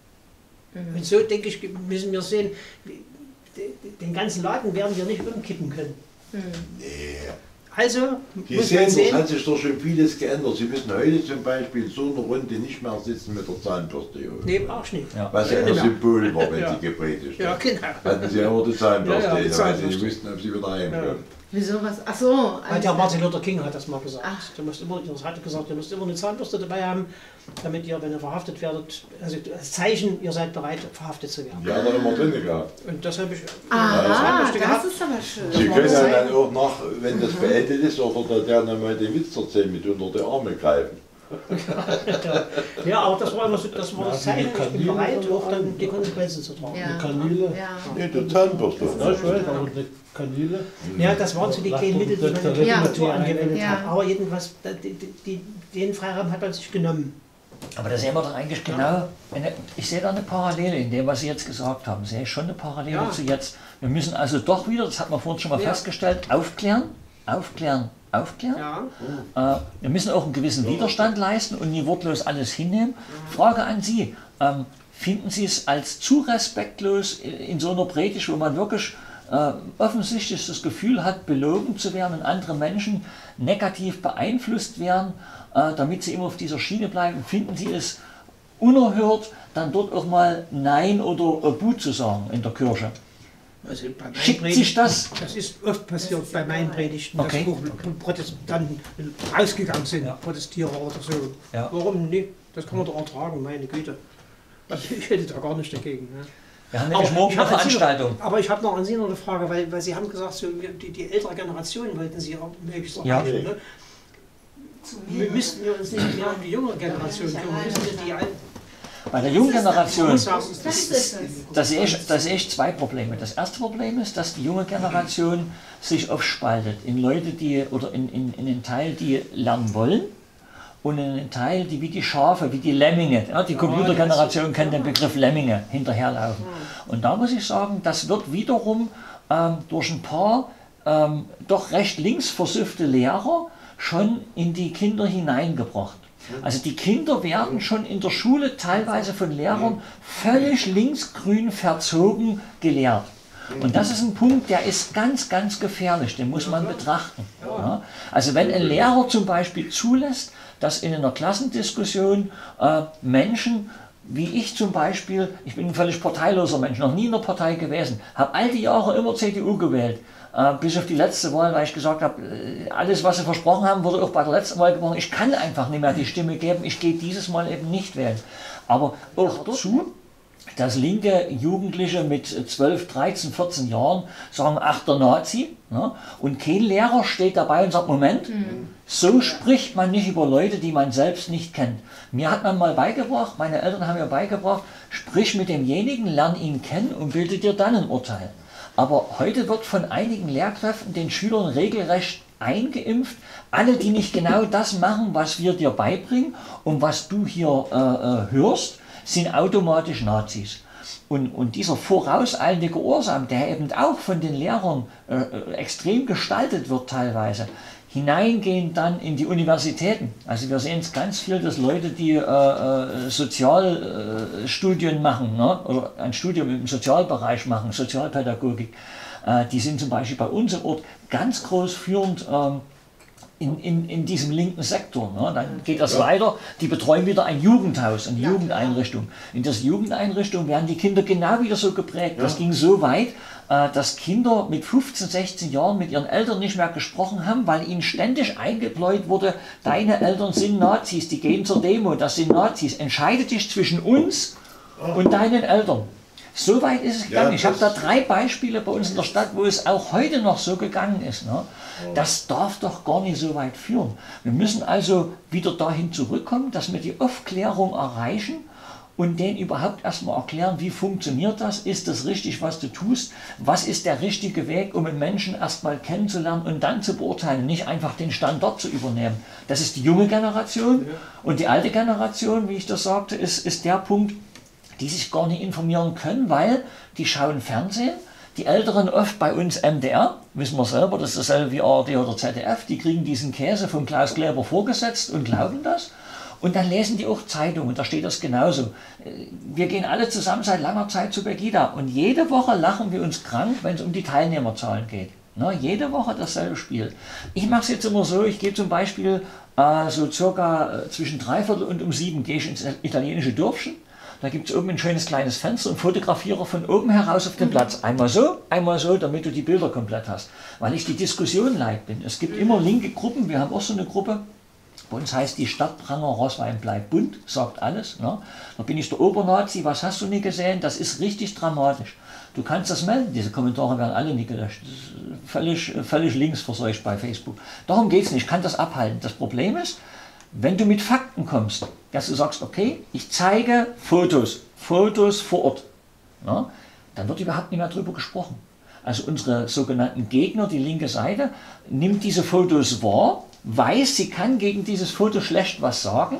Mhm. Und so, denke ich, müssen wir sehen, wie- den ganzen Laden werden wir nicht umkippen können. Mhm. Nee. Also Sie muss sehen, man es sehen, hat sich doch schon vieles geändert. Sie müssen heute zum Beispiel in so einer Runde nicht mehr sitzen mit der Zahnbürste hier. nee, brauchst nicht. Ja. Was ja ein Genau. Symbol war, wenn Ja. sie gepredigt Ja, haben. genau. Hatten sie immer die Zahnbürste, Ja, ja, die weil sie Zahnbürste. nicht wussten, ob sie wieder heimkommen. Wieso was? Ach so. Weil der Martin Luther King hat das mal gesagt. Ach. Du musst immer, das hat gesagt, ihr müsst immer eine Zahnbürste dabei haben, damit ihr, wenn ihr verhaftet werdet, also als Zeichen, ihr seid bereit, verhaftet zu werden. Die hat er immer drin gehabt. Und das habe ich Aha, Zahnbürste das gehabt. ist aber schön. Sie war können das ja dann auch nach, wenn das beendet ist, oder der nochmal den Witz erzählen, mit unter die Arme greifen. Ja, aber das war immer so, das war das Ja, die Zeichen, ich bin Kanäle bereit, sind auch dann an. die Konsequenzen zu tragen. Ja. Kanäle. Ja. Nee, die Zahnbürste. Ja, ich weiß, aber die Kanäle. Ja, das waren so die kleinen Mittel, die man in der Ja. Literatur angewendet Ja. hat. Aber jedenfalls, die, die, die, den Freiraum hat man sich genommen. Aber da sehen wir doch eigentlich genau, eine, ich sehe da eine Parallele in dem, was Sie jetzt gesagt haben. Sehe ich schon eine Parallele Ja. zu jetzt. Wir müssen also doch wieder, das hat man vorhin schon mal Ja. festgestellt, aufklären, aufklären, aufklären. Ja. Äh, wir müssen auch einen gewissen Widerstand leisten und nie wortlos alles hinnehmen. Frage an Sie, ähm, finden Sie es als zu respektlos in so einer Predigt, wo man wirklich äh, offensichtlich das Gefühl hat, belogen zu werden und andere Menschen negativ beeinflusst werden, äh, damit sie immer auf dieser Schiene bleiben? Finden Sie es unerhört, dann dort auch mal Nein oder äh, Bu zu sagen in der Kirche? Also bei meinen Schickt Predigten- sich das? Das ist oft passiert bei meinen Predigten, Okay. dass auch Protestanten rausgegangen sind, Ja. Protestierer oder so. Ja. Warum nicht? Das kann man doch ertragen, meine Güte. Also ich hätte da gar nicht dagegen. Ne? Wir haben nämlich morgen ich eine hab an Sie noch- Veranstaltung. Aber ich habe noch an Sie noch eine Frage, weil, weil Sie haben gesagt, so, die, die ältere Generation wollten Sie auch möglichst Ja. erreichen. Ne? Wir müssten wir uns nicht mehr um die jüngere Generation kümmern, müssen wir die alten Bei der jungen Generation, sagen, Das ist es. da sehe ich, da sehe ich zwei Probleme. Das erste Problem ist, dass die junge Generation sich aufspaltet in Leute, die, oder in, in, in den Teil, die lernen wollen, und in den Teil, die wie die Schafe, wie die Lemminge, ja, die Computergeneration kennt den Begriff Lemminge, hinterherlaufen. Und da muss ich sagen, das wird wiederum ähm, durch ein paar ähm, doch recht links versiffte Lehrer schon in die Kinder hineingebracht. Also die Kinder werden schon in der Schule teilweise von Lehrern völlig linksgrün verzogen gelehrt. Und das ist ein Punkt, der ist ganz, ganz gefährlich, den muss man betrachten. Ja? Also wenn ein Lehrer zum Beispiel zulässt, dass in einer Klassendiskussion äh, Menschen, wie ich zum Beispiel, ich bin ein völlig parteiloser Mensch, noch nie in der Partei gewesen, habe all die Jahre immer C D U gewählt, äh, bis auf die letzte Wahl, weil ich gesagt habe, äh, alles was sie versprochen haben, wurde auch bei der letzten Wahl gebrochen. Ich kann einfach nicht mehr die Stimme geben, ich gehe dieses Mal eben nicht wählen. Aber auch dazu, dass linke Jugendliche mit zwölf, dreizehn, vierzehn Jahren sagen, ach der Nazi, ne? Und kein Lehrer steht dabei und sagt, Moment, mhm. so spricht man nicht über Leute, die man selbst nicht kennt. Mir hat man mal beigebracht, meine Eltern haben mir beigebracht, sprich mit demjenigen, lern ihn kennen und bilde dir dann ein Urteil. Aber heute wird von einigen Lehrkräften den Schülern regelrecht eingeimpft, alle, die nicht genau das machen, was wir dir beibringen und was du hier äh, äh, hörst, sind automatisch Nazis. Und, und dieser vorauseilende Gehorsam, der eben auch von den Lehrern äh, extrem gestaltet wird teilweise, hineingehen dann in die Universitäten. Also wir sehen es ganz viel, dass Leute, die äh, äh, Sozialstudien äh, machen, ne? oder ein Studium im Sozialbereich machen, Sozialpädagogik, äh, die sind zum Beispiel bei uns im Ort ganz groß führend ähm, In, in, in diesem linken Sektor. Ne? Dann geht das weiter, die betreuen wieder ein Jugendhaus, eine ja, Jugendeinrichtung. In dieser Jugendeinrichtung werden die Kinder genau wieder so geprägt. Ja. Das ging so weit, äh, dass Kinder mit fünfzehn, sechzehn Jahren mit ihren Eltern nicht mehr gesprochen haben, weil ihnen ständig eingebläut wurde, deine Eltern sind Nazis, die gehen zur Demo, das sind Nazis. Entscheide dich zwischen uns und deinen Eltern. So weit ist es gegangen. Ja, ich habe da drei Beispiele bei uns in der Stadt, wo es auch heute noch so gegangen ist. Ne? Das darf doch gar nicht so weit führen. Wir müssen also wieder dahin zurückkommen, dass wir die Aufklärung erreichen und denen überhaupt erstmal erklären, wie funktioniert das, ist das richtig, was du tust, was ist der richtige Weg, um einen Menschen erstmal kennenzulernen und dann zu beurteilen, nicht einfach den Standard zu übernehmen. Das ist die junge Generation und die alte Generation, wie ich das sagte, ist, ist der Punkt, die sich gar nicht informieren können, weil die schauen Fernsehen. Die Älteren oft bei uns M D R, wissen wir selber, das ist dasselbe wie A R D oder Z D F, die kriegen diesen Käse von Klaus Kleber vorgesetzt und glauben das. Und dann lesen die auch Zeitungen, da steht das genauso. Wir gehen alle zusammen seit langer Zeit zu Pegida und jede Woche lachen wir uns krank, wenn es um die Teilnehmerzahlen geht. Na, jede Woche dasselbe Spiel. Ich mache es jetzt immer so, ich gehe zum Beispiel äh, so circa äh, zwischen dreiviertel und um sieben gehe ich ins italienische Dörfchen. Da gibt es oben ein schönes kleines Fenster und fotografiere von oben heraus auf den Platz. Einmal so, einmal so, damit du die Bilder komplett hast. Weil ich die Diskussion leid bin. Es gibt immer linke Gruppen, wir haben auch so eine Gruppe. Bei uns heißt die Stadtpranger Roßwein bleibt bunt, sagt alles. Ne? Da bin ich der Obernazi, was hast du nie gesehen? Das ist richtig dramatisch. Du kannst das melden, diese Kommentare werden alle nicht gelöscht. Das ist völlig, völlig linksverseucht bei Facebook. Darum geht es nicht, ich kann das abhalten. Das Problem ist, wenn du mit Fakten kommst, dass du sagst, okay, ich zeige Fotos, Fotos vor Ort, ja, dann wird überhaupt nicht mehr darüber gesprochen. Also unsere sogenannten Gegner, die linke Seite, nimmt diese Fotos wahr, weiß, sie kann gegen dieses Foto schlecht was sagen,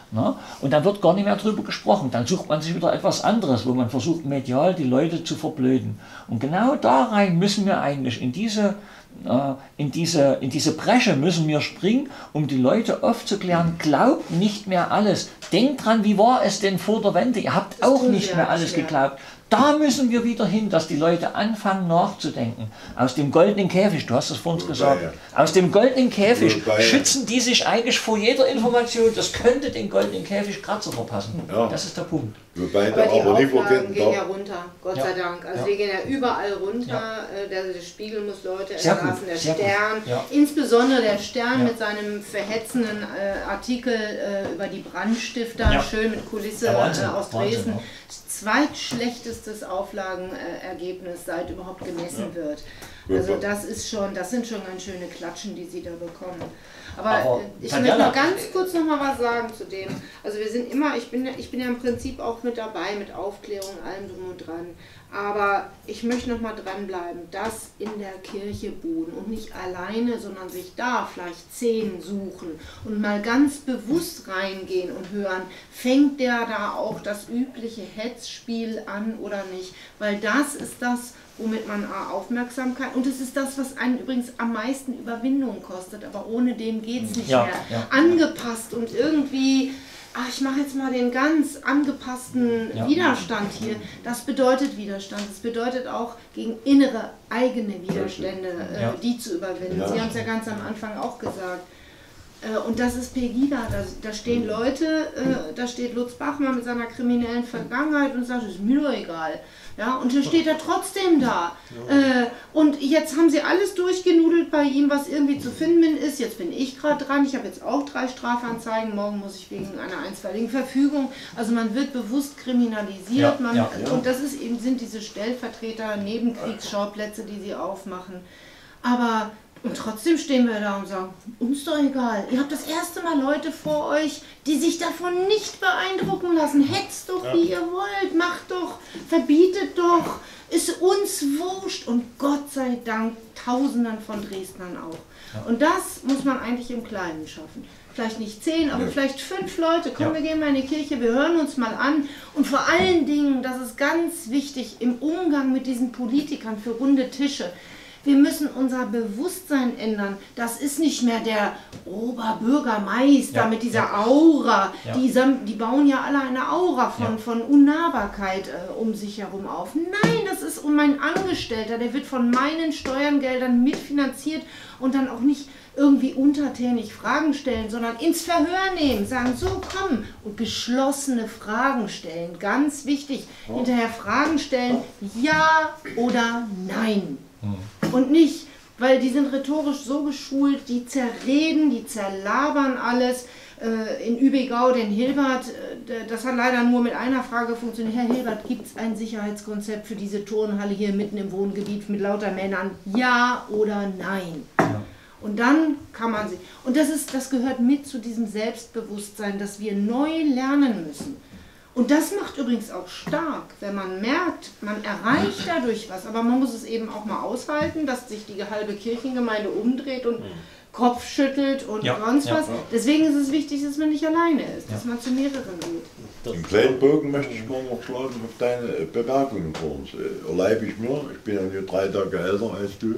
Na? Und dann wird gar nicht mehr drüber gesprochen. Dann sucht man sich wieder etwas anderes, wo man versucht, medial die Leute zu verblöden. Und genau da rein müssen wir eigentlich in diese, äh, in diese, in diese Bresche müssen wir springen, um die Leute aufzuklären, glaubt nicht mehr alles. Denkt dran, wie war es denn vor der Wende? Ihr habt auch nicht mehr alles geglaubt. Da müssen wir wieder hin, dass die Leute anfangen nachzudenken. Aus dem goldenen Käfig, du hast es vorhin gesagt, aus dem goldenen Käfig schützen die sich eigentlich vor jeder Information. Das könnte den goldenen Käfig Kratzer verpassen. Ja. Das ist der Punkt. Wobei Aber die aber nicht Auflagen vergessen gehen ja darf, runter, Gott Ja. sei Dank. Also Ja. die gehen ja überall runter. Ja. Äh, Der, der Spiegel muss Leute Sehr entlassen, gut, der sehr gut. Stern, Ja. insbesondere der Stern Ja. mit seinem verhetzenden äh, Artikel äh, über die Brandstifter, Ja. schön mit Kulisse Ja, Wahnsinn, äh, aus Wahnsinn, Dresden. ja. Zweitschlechtestes Auflagenergebnis, seit überhaupt gemessen Ja. wird. Ja. Also das ist schon, das sind schon ganz schöne Klatschen, die sie da bekommen. Aber, Aber äh, ich Tatjana, möchte noch ganz kurz noch mal was sagen zu dem. Also wir sind immer, ich bin, ja- ich bin ja im Prinzip auch mit dabei, mit Aufklärung, allem drum und dran. Aber ich möchte noch mal dranbleiben, dass in der Kirche buhen und nicht alleine, sondern sich da vielleicht zehn suchen und mal ganz bewusst reingehen und hören, fängt der da auch das übliche Hetzspiel an oder nicht? Weil das ist das, womit man A, Aufmerksamkeit, und es ist das, was einen übrigens am meisten Überwindung kostet, aber ohne den geht es nicht Ja, mehr. ja. Angepasst und irgendwie, ach, ich mache jetzt mal den ganz angepassten Ja. Widerstand hier. Das bedeutet Widerstand. Das bedeutet auch gegen innere, eigene Widerstände, äh, Ja. die zu überwinden. Ja. Sie haben es ja ganz am Anfang auch gesagt. Äh, Und das ist Pegida, da, da stehen Leute, äh, da steht Lutz Bachmann mit seiner kriminellen Vergangenheit und sagt, ist mir doch egal. Ja, und dann steht er trotzdem da. Äh, und jetzt haben sie alles durchgenudelt bei ihm, was irgendwie zu finden ist. Jetzt bin ich gerade dran, ich habe jetzt auch drei Strafanzeigen, morgen muss ich wegen einer einstweiligen Verfügung. Also man wird bewusst kriminalisiert. Ja, man, ja, ja. Und das ist eben, sind diese Stellvertreter, Nebenkriegsschauplätze, die sie aufmachen. Aber und trotzdem stehen wir da und sagen, uns doch egal. Ihr habt das erste Mal Leute vor euch, die sich davon nicht beeindrucken lassen. Hetzt doch, wie ihr wollt. Macht doch, verbietet doch. Ist uns wurscht. Und Gott sei Dank Tausenden von Dresdnern auch. Und das muss man eigentlich im Kleinen schaffen. Vielleicht nicht zehn, aber Ja. vielleicht fünf Leute. Komm, Ja. wir gehen mal in die Kirche, wir hören uns mal an. Und vor allen Dingen, das ist ganz wichtig, im Umgang mit diesen Politikern für runde Tische. Wir müssen unser Bewusstsein ändern. Das ist nicht mehr der Oberbürgermeister Ja, mit dieser ja. Aura. Ja. Die, sam- die bauen ja alle eine Aura von, Ja. von Unnahbarkeit äh, um sich herum auf. Nein, das ist um mein Angestellter. Der wird von meinen Steuergeldern mitfinanziert und dann auch nicht irgendwie untertänig Fragen stellen, sondern ins Verhör nehmen, sagen, so komm, und geschlossene Fragen stellen. Ganz wichtig, hinterher Fragen stellen, ja oder nein. Und nicht, weil die sind rhetorisch so geschult, die zerreden, die zerlabern alles. Äh, In Übigau, den Hilbert, äh, das hat leider nur mit einer Frage funktioniert. Herr Hilbert, gibt es ein Sicherheitskonzept für diese Turnhalle hier mitten im Wohngebiet mit lauter Männern? Ja oder nein? Ja. Und dann kann man sie. Und das ist, das gehört mit zu diesem Selbstbewusstsein, dass wir neu lernen müssen. Und das macht übrigens auch stark, wenn man merkt, man erreicht dadurch was, aber man muss es eben auch mal aushalten, dass sich die halbe Kirchengemeinde umdreht und Kopf schüttelt und Ja, sonst ja, was. ja. Deswegen ist es wichtig, dass man nicht alleine ist, dass man zu mehreren geht. Im kleinen Bogen möchte ich mal noch schlagen auf deine äh, Bemerkungen vor uns. Äh, Erlebe ich mir, ich bin ja nur drei Tage älter als du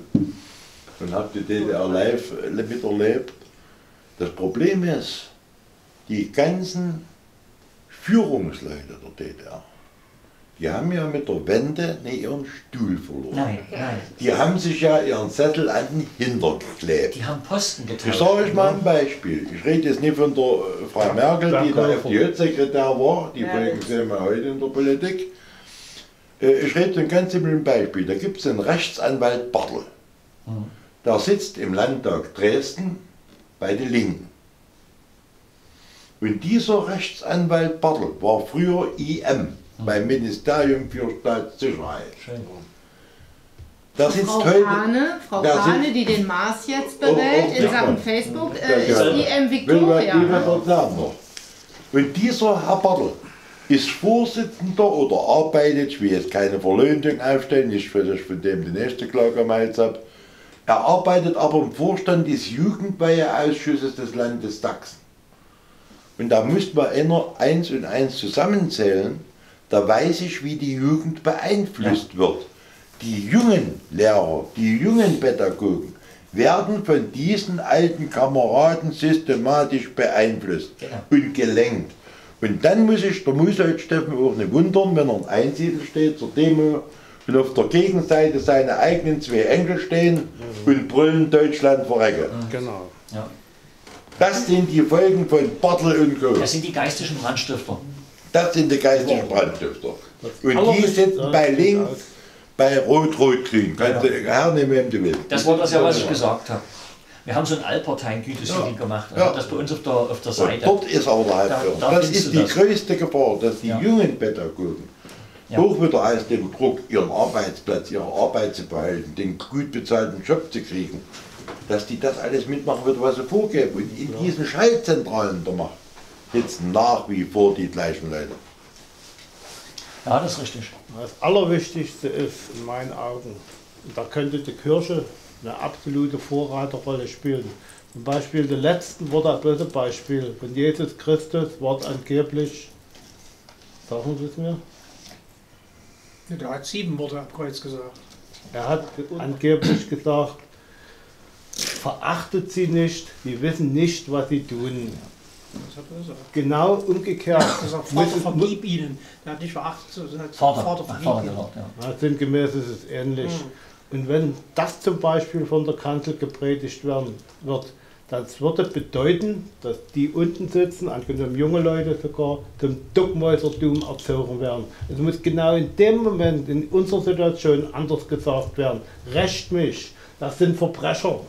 und habe die D D R live äh, miterlebt. Das Problem ist, die ganzen Führungsleute der D D R, die haben ja mit der Wende nicht ihren Stuhl verloren. Nein, nein. Die haben sich ja ihren Zettel an den Hintern geklebt. Die haben Posten Ich getauscht. sage euch mal ein Beispiel. Ich rede jetzt nicht von der äh, Frau Merkel, die Danke. da F D J-Sekretär war, die Ja, Folgen das- sehen wir heute in der Politik. Äh, Ich rede von einem ganz simplen Beispiel. Da gibt es einen Rechtsanwalt Bartel. Der sitzt im Landtag Dresden bei den Linken. Und dieser Rechtsanwalt Bartel war früher I M beim Ministerium für Staatssicherheit. Schön. Der sitzt Frau heute. Hane, Frau der Hane, sitzt- die den Mars jetzt Oh, oh, berät in ja. Sachen Facebook, Ja, äh, ist ja. I M Will man Victoria. die was ne? erzählen noch? Und dieser Herr Bartel ist Vorsitzender oder arbeitet, ich will jetzt keine Verleumdung aufstellen, nicht für das, von dem die nächste Klage am Hals habe. Er arbeitet aber im Vorstand des Jugendweiheausschusses des Landes Sachsen. Und da muss man einer eins und eins zusammenzählen, da weiß ich, wie die Jugend beeinflusst ja. wird. Die jungen Lehrer, die jungen Pädagogen werden von diesen alten Kameraden systematisch beeinflusst genau. und gelenkt. Und dann muss sich der Musold Steffen auch nicht wundern, wenn er in Einsiedel steht zur Demo und auf der Gegenseite seine eigenen zwei Enkel stehen mhm. und brüllen Deutschland verrecke. Mhm. Genau. Ja. Das sind die Folgen von Bartel und Co. Das sind die geistigen Brandstifter. Das sind die geistigen Brandstifter. Und die sitzen bei links, bei Rot-Rot-Grün. Kannst du hernehmen, wem du willst. Das war das ja, was ich gesagt habe. Wir haben so ein Allparteien-Gütesiegel ja. gemacht. Also ja. Das bei uns auf der, auf der Seite. Und dort ist aber der Halbführer. Da, das ist die das. größte Gefahr, dass die ja. jungen Pädagogen ja. auch wieder aus dem Druck, ihren Arbeitsplatz, ihre Arbeit zu behalten, den gut bezahlten Job zu kriegen, dass die das alles mitmachen wird, was sie vorgeben. Und in ja. diesen Schaltzentralen der Macht sitzen nach wie vor die gleichen Leute. Ja, das ist richtig. Das Allerwichtigste ist in meinen Augen, da könnte die Kirche eine absolute Vorreiterrolle spielen. Zum Beispiel die letzten Worte, ein böse Beispiel von Jesus Christus, Wort angeblich, sagen Sie es mir? Ja, der hat sieben Worte am Kreuz gesagt. Er hat angeblich gesagt, verachtet sie nicht, die wissen nicht, was sie tun. Das hat er gesagt. Genau umgekehrt. Er hat gesagt, Vater, vergib ihnen. Er hat nicht verachtet, sondern hat Vater, Vater vergib Vater ihnen. gesagt, ja. Ja, sinngemäß ist es ähnlich. Mhm. Und wenn das zum Beispiel von der Kanzel gepredigt werden wird, das würde bedeuten, dass die unten sitzen, angenommen junge Leute sogar, zum Duckmäusertum erzogen werden. Es muss genau in dem Moment, in unserer Situation anders gesagt werden. Rächt mich, das sind Verbrecher.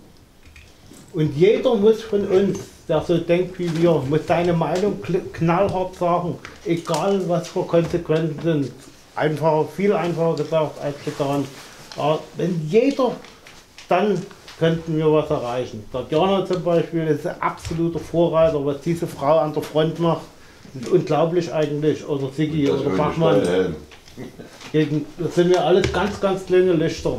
Und jeder muss von uns, der so denkt wie wir, muss seine Meinung knallhart sagen, egal was für Konsequenzen sind. Einfacher, viel einfacher gesagt als getan. Aber wenn jeder, dann könnten wir was erreichen. Der Diana zum Beispiel ist ein absoluter Vorreiter, was diese Frau an der Front macht. Das ist unglaublich eigentlich. Oder Sigi oder Bachmann. Das sind ja alles ganz, ganz kleine Lichter.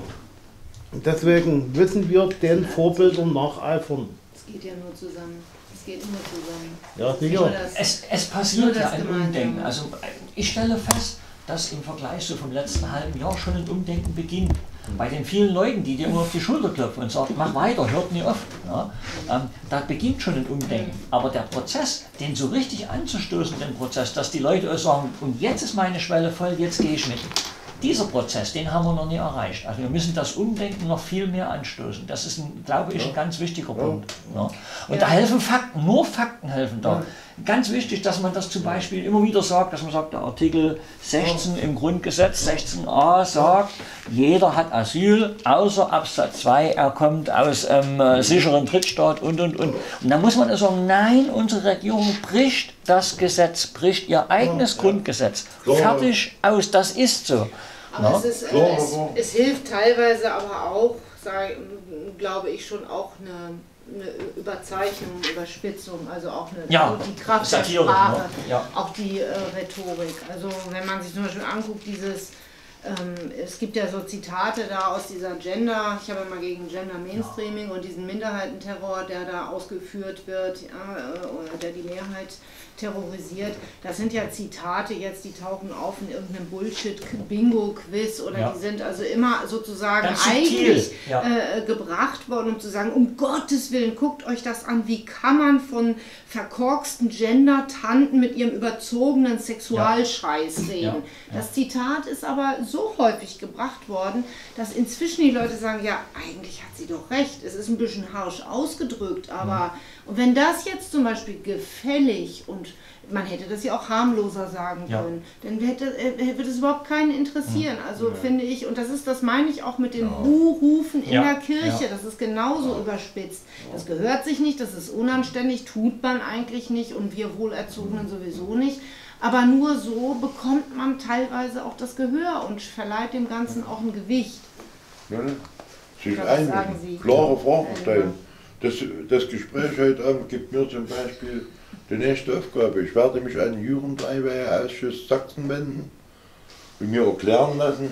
Und deswegen müssen wir den Vorbildern nacheifern. Es geht ja nur zusammen. Es geht immer zusammen. Ja, sicher. Es, es passiert ja ein Umdenken. Also ich stelle fest, dass im Vergleich so vom letzten halben Jahr schon ein Umdenken beginnt. Bei den vielen Leuten, die dir immer auf die Schulter klopfen und sagen, mach weiter, hört nie auf. Ja, ähm, da beginnt schon ein Umdenken. Aber der Prozess, den so richtig anzustoßen, den Prozess, dass die Leute auch sagen, und jetzt ist meine Schwelle voll, jetzt gehe ich mit. Dieser Prozess, den haben wir noch nie erreicht. Also wir müssen das Umdenken noch viel mehr anstoßen. Das ist, ein, glaube ich, ein ganz wichtiger Punkt. Ja. Und ja. da helfen Fakten, nur Fakten helfen da. Ja. Ganz wichtig, dass man das zum Beispiel immer wieder sagt, dass man sagt, der Artikel sechzehn im Grundgesetz, sechzehn a sagt, jeder hat Asyl, außer Absatz zwei, er kommt aus einem äh, sicheren Drittstaat und, und, und. Und da muss man sagen, nein, unsere Regierung bricht das Gesetz, bricht ihr eigenes ja. Grundgesetz. Ja. Fertig, aus, das ist so. Aber ja. es, ist, äh, es, es hilft teilweise aber auch, sei, glaube ich, schon auch eine, eine Überzeichnung, Überspitzung, also auch eine, ja. die Kraft Satire, der Sprache, ne? ja. auch die äh, Rhetorik. Also wenn man sich zum Beispiel anguckt, dieses, ähm, es gibt ja so Zitate da aus dieser Gender, ich habe ja mal gegen Gender Mainstreaming ja. und diesen Minderheitenterror, der da ausgeführt wird, ja, äh, der die Mehrheit terrorisiert. Das sind ja Zitate jetzt, die tauchen auf in irgendeinem Bullshit-Bingo-Quiz oder ja. die sind also immer sozusagen eigentlich ja. äh, gebracht worden, um zu sagen, um Gottes Willen, guckt euch das an, wie kann man von verkorksten Gender-Tanten mit ihrem überzogenen Sexualscheiß ja. reden. Ja. Ja. Das Zitat ist aber so häufig gebracht worden, dass inzwischen die Leute sagen, ja, eigentlich hat sie doch recht, es ist ein bisschen harsch ausgedrückt, aber und wenn das jetzt zum Beispiel gefällig und man hätte das ja auch harmloser sagen ja. können, dann hätte, würde es überhaupt keinen interessieren. Also ja. finde ich, und das ist, das meine ich auch mit den ja. Buhrufen in ja. der Kirche, ja. das ist genauso ja. überspitzt. Das gehört sich nicht, das ist unanständig, tut man eigentlich nicht und wir Wohlerzogenen sowieso nicht. Aber nur so bekommt man teilweise auch das Gehör und verleiht dem Ganzen auch ein Gewicht. Ja, sich eine klare Frage stellen. Das, das Gespräch heute Abend gibt mir zum Beispiel die nächste Aufgabe. Ich werde mich an den Jugendeinweiheausschuss Sachsen wenden und mir erklären lassen,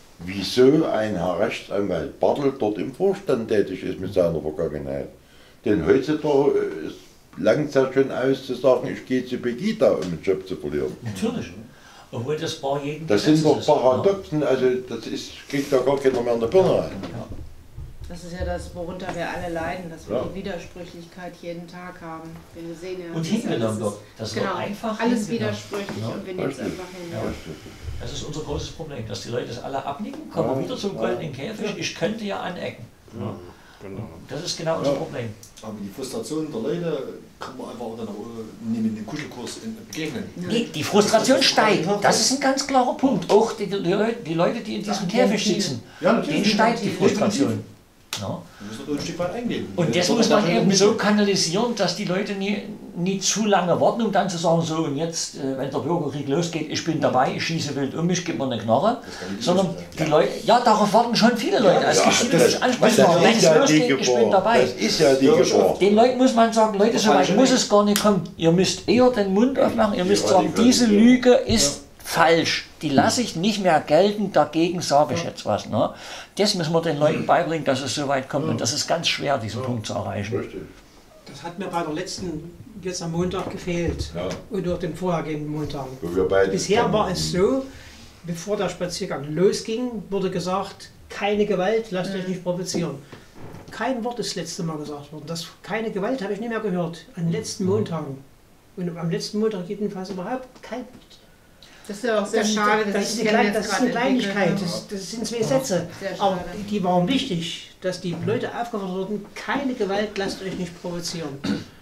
wieso ein Herr Rechtsanwalt Bartel dort im Vorstand tätig ist mit seiner Vergangenheit. Denn heutzutage ist langt es ja schon aus zu sagen, ich gehe zu Pegida, um einen Job zu verlieren. Natürlich. Obwohl das bei jedem Das sind doch Gesetz ist, Paradoxen, also das ist, kriegt ja gar keiner mehr in der Birne rein. Ja. Das ist ja das, worunter wir alle leiden, dass wir Ja. die Widersprüchlichkeit jeden Tag haben. Wir sehen ja, Und das ist hingenommen alles- wird. Das genau, wird einfach alles hingenommen. widersprüchlich Ja. und wir nehmen es Richtig. einfach hin. Ja. Ja. Das ist unser großes Problem, dass die Leute das alle abnicken, kommen Ja. wieder zum goldenen Käfig, ich könnte ja anecken. Ja, genau. Das ist genau unser Ja. Problem. Aber die Frustration der Leute kann man einfach dann auch neben den Kuschelkurs begegnen. Nee, die Frustration steigt, das ist ein ganz klarer Punkt. Auch die, die, Leute, die Leute, die in diesem Käfig sitzen, Ja, denen natürlich. steigt die Frustration. Ja. Wir müssen da ein Stück weit eingehen. Und das muss man eben so kanalisieren, dass die Leute nie, nie zu lange warten, um dann zu sagen, so und jetzt, äh, wenn der Bürgerkrieg losgeht, ich bin dabei, ich schieße wild um mich, gib mir eine Knarre. Sondern die Leute, ja, darauf warten schon viele Leute als Ja, geschiedene Ansprechpartner. das Wenn ist es ja die losgeht, ich bin Gefahr. dabei. Das ist ja die Gefahr. Den Leuten muss man sagen, Leute, so weit muss es gar nicht kommen. Ihr müsst eher den Mund aufmachen, ihr müsst Ja, sagen, die diese können- Lüge ist falsch. Die lasse ich nicht mehr gelten, dagegen sage ich jetzt was. Ne? Das müssen wir den Leuten beibringen, dass es so weit kommt. Und das ist ganz schwer, diesen Punkt zu erreichen. Richtig. Das hat mir bei der letzten, jetzt am Montag gefehlt. Ja. Und auch den vorhergehenden Montagen. Wo wir beide Bisher zusammen- war es so, bevor der Spaziergang losging, wurde gesagt, keine Gewalt, lasst euch nicht provozieren. Kein Wort ist das letzte Mal gesagt worden. Das keine Gewalt habe ich nicht mehr gehört, an den letzten Montagen. Und am letzten Montag jedenfalls überhaupt kein Wort. Das ist ja auch sehr Das, schade, das, dass ist sich eine, das Klein, jetzt das ist gerade eine Kleinigkeit, entwickelt. das, das sind zwei Sätze. Sehr schade. Aber die, die waren wichtig, dass die Leute aufgefordert wurden, keine Gewalt, lasst euch nicht provozieren.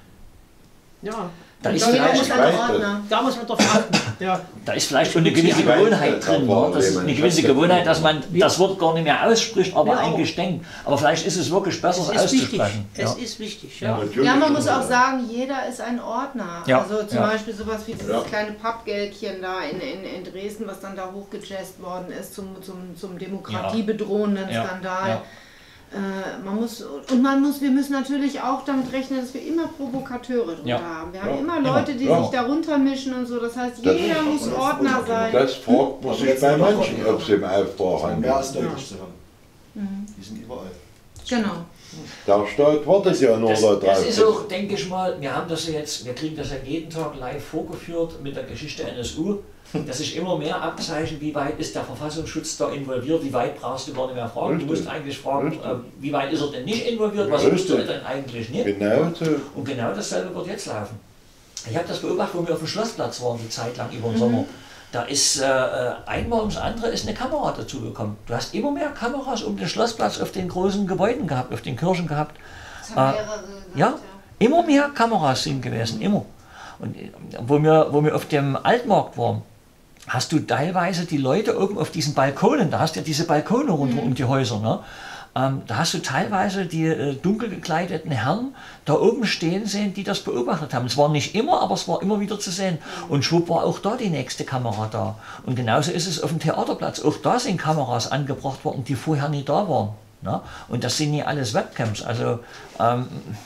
Ja, Da ist, Jeder vielleicht, muss weiß einen das. Ordner. da muss man drauf achten. Ja. da ist vielleicht schon eine gewisse Ich weiß, Gewohnheit das drin. war Ne? Das ist jemand- eine gewisse Gewohnheit, dass man das Wort gar nicht mehr ausspricht, aber Ja, aber- eigentlich denkt. Aber vielleicht ist es wirklich besser, es Es ist wichtig. auszusprechen. Es Ja. ist wichtig. Ja. Ja. Natürlich Ja, man ist muss es auch so. sagen, jeder ist ein Ordner. Ja, Also zum ja. Beispiel sowas wie dieses Ja. kleine Pappgeldchen da in, in, in Dresden, was dann da hochgejazzt worden ist zum, zum, zum demokratiebedrohenden Ja, Skandal. ja. Äh, man muss, und man muss, wir müssen natürlich auch damit rechnen, dass wir immer Provokateure drunter Ja. haben. Wir haben Ja, immer immer. Leute, die Ja. sich darunter mischen und so. Das heißt, Das jeder ist- muss das- Ordner sein. Das fragt man sich bei manchen, ob sie im Auftrag Aber mehr als handeln. deutlich zu hören. Mhm. Die sind überall. Genau. Der Staat wartet ja nur Das, da das drauf. ist auch, denke ich mal, wir haben das ja jetzt, wir kriegen das ja jeden Tag live vorgeführt mit der Geschichte N S U, dass sich immer mehr abzeichnet, wie weit ist der Verfassungsschutz da involviert, wie weit brauchst du gar nicht mehr fragen. Richtig. Du musst eigentlich fragen, Richtig. äh, wie weit ist er denn nicht involviert, was Richtig. tust du denn eigentlich nicht? Genau so. Und genau dasselbe wird jetzt laufen. Ich habe das beobachtet, wo wir auf dem Schlossplatz waren, die Zeit lang über den Sommer. Da ist äh, einmal ums andere ist eine Kamera dazugekommen. Du hast immer mehr Kameras um den Schlossplatz auf den großen Gebäuden gehabt, auf den Kirchen gehabt. Das haben Äh, mehrere gesagt, Ja, immer mehr Kameras sind gewesen, immer. Und äh, wo wir, wo wir auf dem Altmarkt waren, hast du teilweise die Leute oben auf diesen Balkonen, da hast du ja diese Balkone rund um die Häuser, ne? Ähm, da hast du teilweise die äh, dunkel gekleideten Herren da oben stehen sehen, die das beobachtet haben. Es war nicht immer, aber es war immer wieder zu sehen. Und schwupp war auch da die nächste Kamera da. Und genauso ist es auf dem Theaterplatz. Auch da sind Kameras angebracht worden, die vorher nie da waren. Ne? Und das sind nie alles Webcams. Also ähm,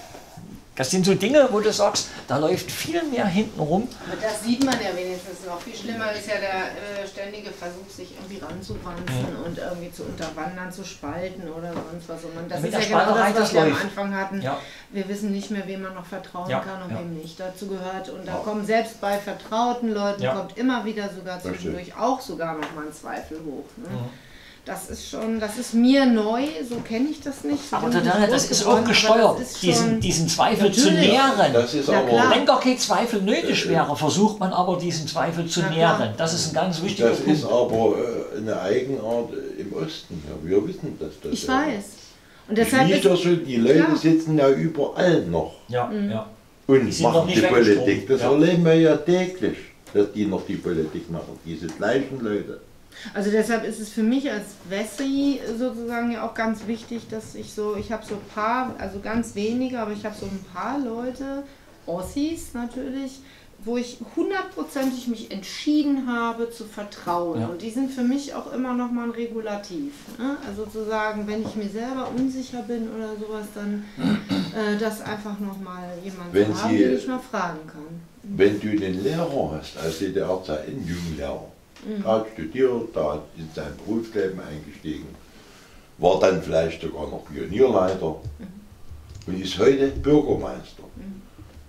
das sind so Dinge, wo du sagst, da läuft viel mehr hinten rum. Aber das sieht man ja wenigstens noch. Viel schlimmer ist ja der äh, ständige Versuch, sich irgendwie ranzuwanzen und irgendwie zu unterwandern, zu spalten oder sonst was. Und man, das Mit ist der ja genau Spalterei, das, was das wir am läuft. Anfang hatten. Ja. Wir wissen nicht mehr, wem man noch vertrauen Ja, kann und ja. wem nicht. Dazu gehört, und da kommen selbst bei vertrauten Leuten, Ja. kommt immer wieder sogar zwischendurch auch sogar noch mal ein Zweifel hoch. Ne? Das ist schon, das ist mir neu, so kenne ich das nicht. So Aber bin ich das, nicht das groß ist geworden, auch aber gesteuert, das ist diesen, schon- diesen Zweifel zu Natürlich. nähren. Das ist Na aber, klar. Wenn gar kein Zweifel nötig wäre, versucht man aber diesen Zweifel zu Na klar. nähren. Das ist ein ganz wichtiger das Punkt. ist aber äh, eine Eigenart äh, im Osten. Ja, wir wissen das. das Ich ja. weiß. Und Ich deshalb nicht ist, so, die Leute Klar. sitzen ja überall noch Ja, ja. und Die sind noch machen nicht die weggestorben. Politik. Das Ja. erleben wir ja täglich, dass die noch die Politik machen, diese gleichen Leute. also deshalb ist es für mich als Wessi sozusagen ja auch ganz wichtig, dass ich so, ich habe so ein paar, also ganz wenige, aber ich habe so ein paar Leute, Ossis natürlich, wo ich hundertprozentig mich entschieden habe zu vertrauen. Ja. Und die sind für mich auch immer noch mal ein Regulativ. Ne? Also zu sagen, wenn ich mir selber unsicher bin oder sowas, dann äh, das einfach noch mal jemand Wenn zu haben, Sie- den ich mal fragen kann. Wenn du einen Lehrer hast, als D D R-Zeit, einen Jugendlehrer, Mhm. der hat studiert, der hat in sein Berufsleben eingestiegen, war dann vielleicht sogar noch Pionierleiter Mhm. und ist heute Bürgermeister.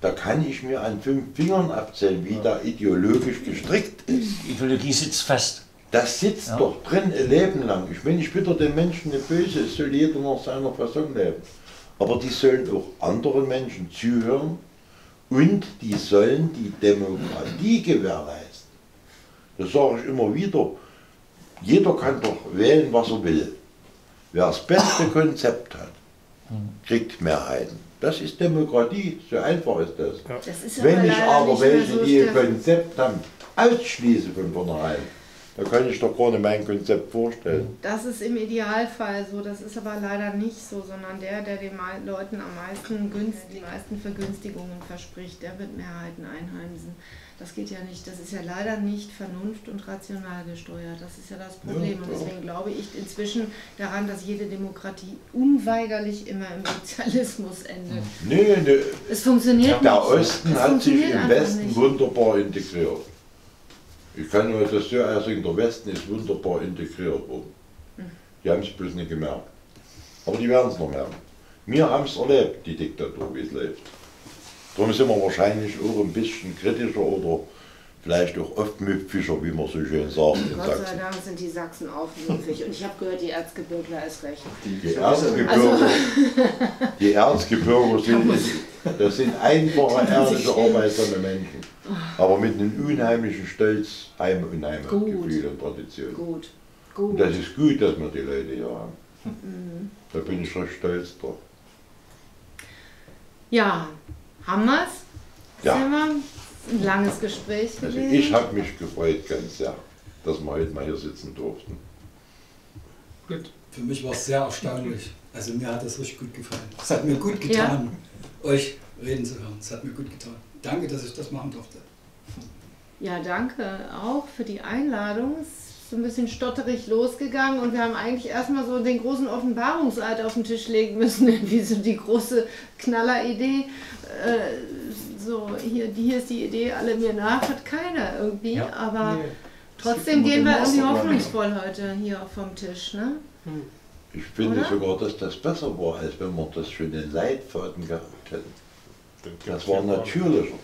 da kann ich mir an fünf Fingern abzählen, wie der ideologisch gestrickt ist. Die Ideologie sitzt fest. Das sitzt Ja. doch drin ein Leben lang. Ich will nicht wieder den Menschen eine Böse, es soll jeder nach seiner Fassung leben. Aber die sollen auch anderen Menschen zuhören und die sollen die Demokratie gewährleisten. Das sage ich immer wieder. Jeder kann doch wählen, was er will. Wer das beste Konzept hat, kriegt Mehrheiten. Das ist Demokratie, so einfach ist das. Das ist Wenn ich leider aber nicht mehr welche, so die ein stark. Konzept haben, ausschließe von vornherein, da kann ich doch gar nicht mein Konzept vorstellen. Das ist im Idealfall so, das ist aber leider nicht so, sondern der, der den mei- Leuten am meisten Günst, die meisten Vergünstigungen verspricht, der wird Mehrheiten einheimsen. Das geht ja nicht, das ist ja leider nicht vernunft- und rational gesteuert, das ist ja das Problem. Und deswegen glaube ich inzwischen daran, dass jede Demokratie unweigerlich immer im Sozialismus endet. Nee, nee. Es funktioniert Der nicht. Osten Es hat sich funktioniert im einfach Westen nicht. wunderbar integriert. Ich kann nur das so sagen, der Westen ist wunderbar integriert worden. Die haben es bloß nicht gemerkt. Aber die werden es noch merken. Wir haben es erlebt, die Diktatur, wie es läuft. Darum sind wir wahrscheinlich auch ein bisschen kritischer oder vielleicht auch oft müpfischer, wie man so schön sagt in Gott sei Sachsen. Dank sind die Sachsen aufmüpfig und ich habe gehört, die Erzgebirgler ist recht. Die Erzgebirger, die Erzgebirger sind, das sind einfache, ehrliche, arbeitsame Menschen. Aber mit einem unheimlichen Stolz, Heim- und Heimatgefühl und Tradition. Gut, Und gut. das ist gut, dass wir die Leute hier haben. Da bin ich recht stolz drauf. Ja, haben wir's? Ja. Sind wir? Ein langes Gespräch Also gewesen. ich habe mich gefreut ganz sehr, dass wir heute mal hier sitzen durften. Gut. Für mich war es sehr erstaunlich. Also mir hat das richtig gut gefallen. Es hat mir gut getan, euch reden zu hören. Es hat mir gut getan. Danke, dass ich das machen durfte. Ja, danke auch für die Einladung. Es ist so ein bisschen stotterig losgegangen und wir haben eigentlich erstmal so den großen Offenbarungseid auf den Tisch legen müssen, wie so die große Knalleridee. Äh, so, hier, die hier ist die Idee, alle mir nach, hat keiner irgendwie, Ja. aber Nee. trotzdem Es gibt gehen immer wir den irgendwie Masterplan. hoffnungsvoll heute hier vom Tisch, ne? Ich finde Oder? sogar, dass das besser war, als wenn wir das schon in Leitfaden gehabt hätten. Das war natürlicher.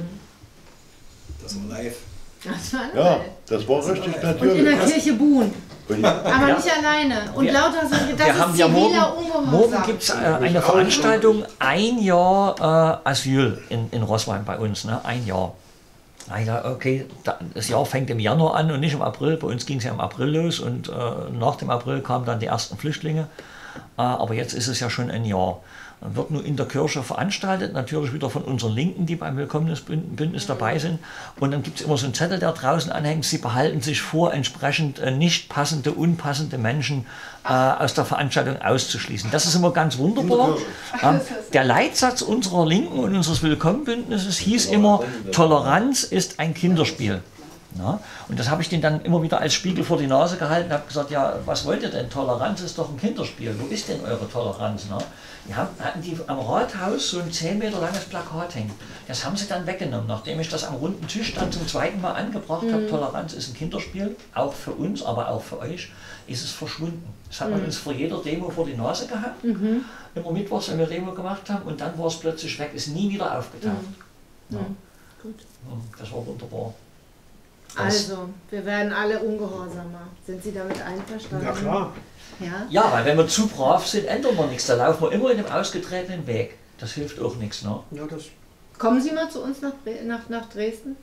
Das war live. Das war Ja, geil. das war richtig Und in der natürlich. Kirche buhen, Und aber Ja. nicht alleine. Und Wir- lauter so, das Wir ist haben ja morgen, ziviler Ungehorsam. morgen gibt es äh, eine Veranstaltung, ein Jahr äh, Asyl in, in Roßwein bei uns, ne? ein Jahr. Na ja, okay, da, das Jahr fängt im Januar an und nicht im April. Bei uns ging es ja im April los und äh, nach dem April kamen dann die ersten Flüchtlinge. Äh, aber jetzt ist es ja schon ein Jahr. Wird nur in der Kirche veranstaltet, natürlich wieder von unseren Linken, die beim Willkommensbündnis dabei sind. Und dann gibt es immer so einen Zettel, der draußen anhängt, sie behalten sich vor, entsprechend äh, nicht passende, unpassende Menschen äh, aus der Veranstaltung auszuschließen. Das ist immer ganz wunderbar. Ähm, der Leitsatz unserer Linken und unseres Willkommenbündnisses hieß immer, Toleranz ist ein Kinderspiel. Ja, und das habe ich denen dann immer wieder als Spiegel vor die Nase gehalten und habe gesagt, ja, was wollt ihr denn? Toleranz ist doch ein Kinderspiel. Wo ist denn eure Toleranz? Ne? Die haben, hatten die am Rathaus so ein zehn Meter langes Plakat hängen. Das haben sie dann weggenommen, nachdem ich das am runden Tisch dann zum zweiten Mal angebracht mhm. habe. Toleranz ist ein Kinderspiel, auch für uns, aber auch für euch, ist es verschwunden. Das hat man mhm. uns vor jeder Demo vor die Nase gehabt. Mhm. Immer mittwochs, wenn wir Demo gemacht haben, und dann war es plötzlich weg, ist nie wieder aufgetaucht. Mhm. Ja. Gut. Das war wunderbar. Also, wir werden alle ungehorsamer. Sind Sie damit einverstanden? Ja klar. Ja? Ja, weil wenn wir zu brav sind, ändern wir nichts. Da laufen wir immer in dem ausgetretenen Weg. Das hilft auch nichts. Ne? Ja, das Kommen Sie mal zu uns nach, nach, nach Dresden?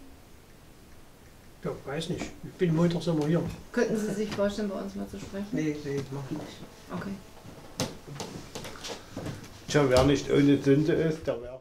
ja, weiß nicht. Ich bin Montag immer hier. Könnten Sie sich vorstellen, bei uns mal zu sprechen? Nee, nee, mach nicht. Okay. Tja, wer nicht ohne Sünde ist, der wäre